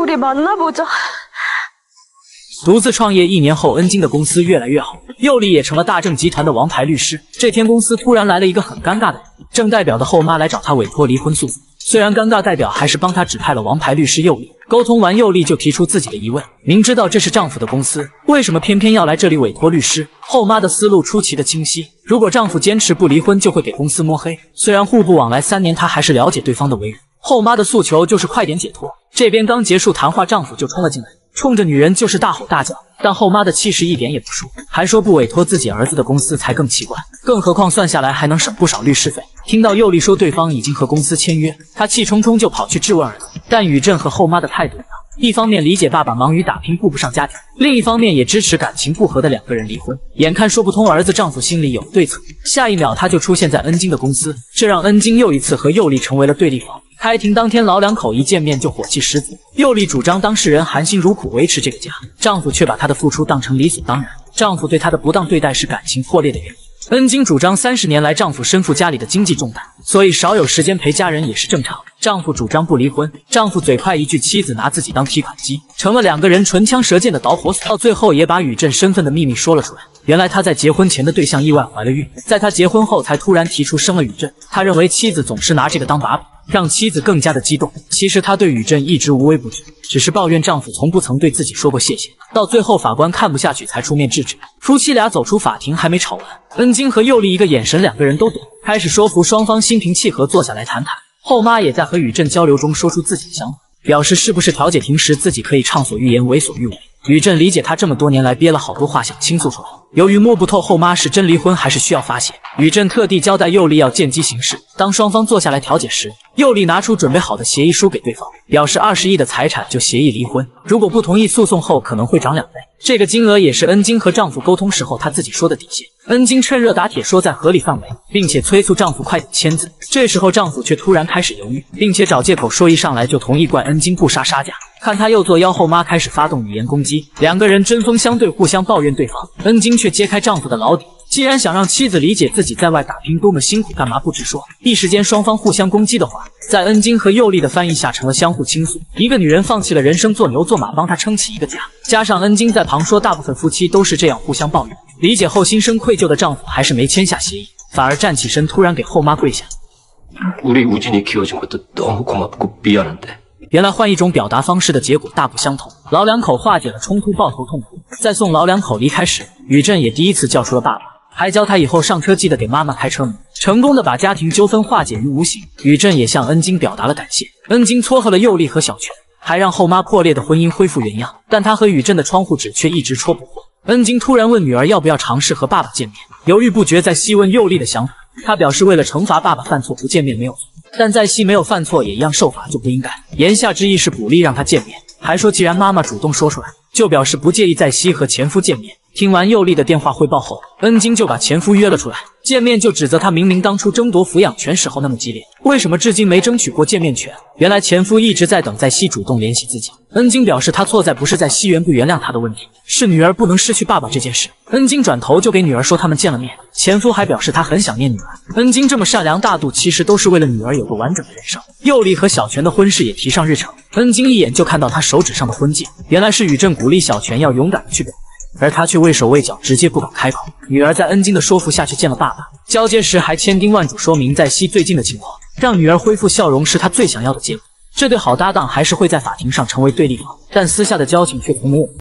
独自创业1年后，恩京的公司越来越好，佑利也成了大正集团的王牌律师。这天公司突然来了一个很尴尬的人，郑代表的后妈来找他委托离婚诉讼。虽然尴尬，代表还是帮他指派了王牌律师佑利。沟通完，佑利就提出自己的疑问，明知道这是丈夫的公司，为什么偏偏要来这里委托律师？后妈的思路出奇的清晰，如果丈夫坚持不离婚，就会给公司摸黑。虽然互不往来3年，她还是了解对方的为人。后妈的诉求就是快点解脱。这边刚结束谈话，丈夫就冲了进来，冲着女人就是大吼大叫。但后妈的气势一点也不输，还说不委托自己儿子的公司才更奇怪，更何况算下来还能省不少律师费。听到佑利说对方已经和公司签约，她气冲冲就跑去质问儿子。但宇振和后妈的态度一样，一方面理解爸爸忙于打拼顾不上家庭，另一方面也支持感情不和的两个人离婚。眼看说不通，儿子丈夫心里有对策，下一秒他就出现在恩京的公司，这让恩京又一次和佑利成为了对立方。开庭当天，老两口一见面就火气十足。佑利主张当事人含辛茹苦维持这个家，丈夫却把她的付出当成理所当然，丈夫对她的不当对待是感情破裂的原因。恩京主张30年来丈夫身负家里的经济重担，所以少有时间陪家人也是正常。丈夫主张不离婚，丈夫嘴快一句，妻子拿自己当提款机，成了两个人唇枪舌剑的导火索。到最后也把宇振身份的秘密说了出来。原来他在结婚前的对象意外怀了孕，在他结婚后才突然提出生了宇振。他认为妻子总是拿这个当把柄，让妻子更加的激动。其实他对宇振一直无微不至，只是抱怨丈夫从不曾对自己说过谢谢。到最后法官看不下去才出面制止。夫妻俩走出法庭还没吵完，恩京和佑利一个眼神，两个人都懂，开始说服双方心平气和坐下来谈谈。后妈也在和宇振交流中说出自己的想法，表示是不是调解庭时自己可以畅所欲言为所欲为。宇振理解他这么多年来憋了好多话想倾诉出来，由于摸不透后妈是真离婚还是需要发泄，宇振特地交代佑利要见机行事。当双方坐下来调解时，佑利拿出准备好的协议书给对方，表示20亿的财产就协议离婚，如果不同意诉讼后可能会涨2倍。这个金额也是恩京和丈夫沟通时候她自己说的底线。恩京趁热打铁说在合理范围，并且催促丈夫快点签字。这时候丈夫却突然开始犹豫，并且找借口说一上来就同意，怪恩京不杀杀价。 看他又作妖，后妈开始发动语言攻击，两个人针锋相对，互相抱怨对方。恩京却揭开丈夫的老底，既然想让妻子理解自己在外打拼多么辛苦，干嘛不直说？一时间双方互相攻击的话，在恩京和佑丽的翻译下成了相互倾诉。一个女人放弃了人生，做牛做马，帮他撑起一个家。加上恩京在旁说，大部分夫妻都是这样互相抱怨，理解后心生愧疚的丈夫还是没签下协议，反而站起身，突然给后妈跪下。原来换一种表达方式的结果大不相同。老两口化解了冲突，抱头痛哭。在送老两口离开时，宇振也第一次叫出了爸爸，还教他以后上车记得给妈妈开车门，成功的把家庭纠纷化解于无形。宇振也向恩京表达了感谢。恩京撮合了佑丽和小泉，还让后妈破裂的婚姻恢复原样，但他和宇振的窗户纸却一直戳不破。恩京突然问女儿要不要尝试和爸爸见面，犹豫不决，在细问佑丽的想法。他表示为了惩罚爸爸犯错不见面没有错，但在西没有犯错也一样受罚，就不应该。言下之意是鼓励让他见面，还说既然妈妈主动说出来，就表示不介意在西和前夫见面。听完佑丽的电话汇报后，恩京就把前夫约了出来，见面就指责他明明当初争夺抚养权时候那么激烈，为什么至今没争取过见面权？原来前夫一直在等在西主动联系自己。恩京表示他错在不是在西原不原谅他的问题，是女儿不能失去爸爸这件事。恩京转头就给女儿说他们见了面，前夫还表示他很想念女儿。恩京这么善良大度，其实都是为了女儿有个完整的人生。佑丽和小泉的婚事也提上日程，恩京一眼就看到他手指上的婚戒，原来是宇振鼓励小泉要勇敢的去表白，而他却畏手畏脚，直接不敢开口。女儿在恩京的说服下去见了爸爸，交接时还千叮万嘱说明在西最近的情况，让女儿恢复笑容是他最想要的结果。这对好搭档还是会在法庭上成为对立方，但私下的交情却从没有。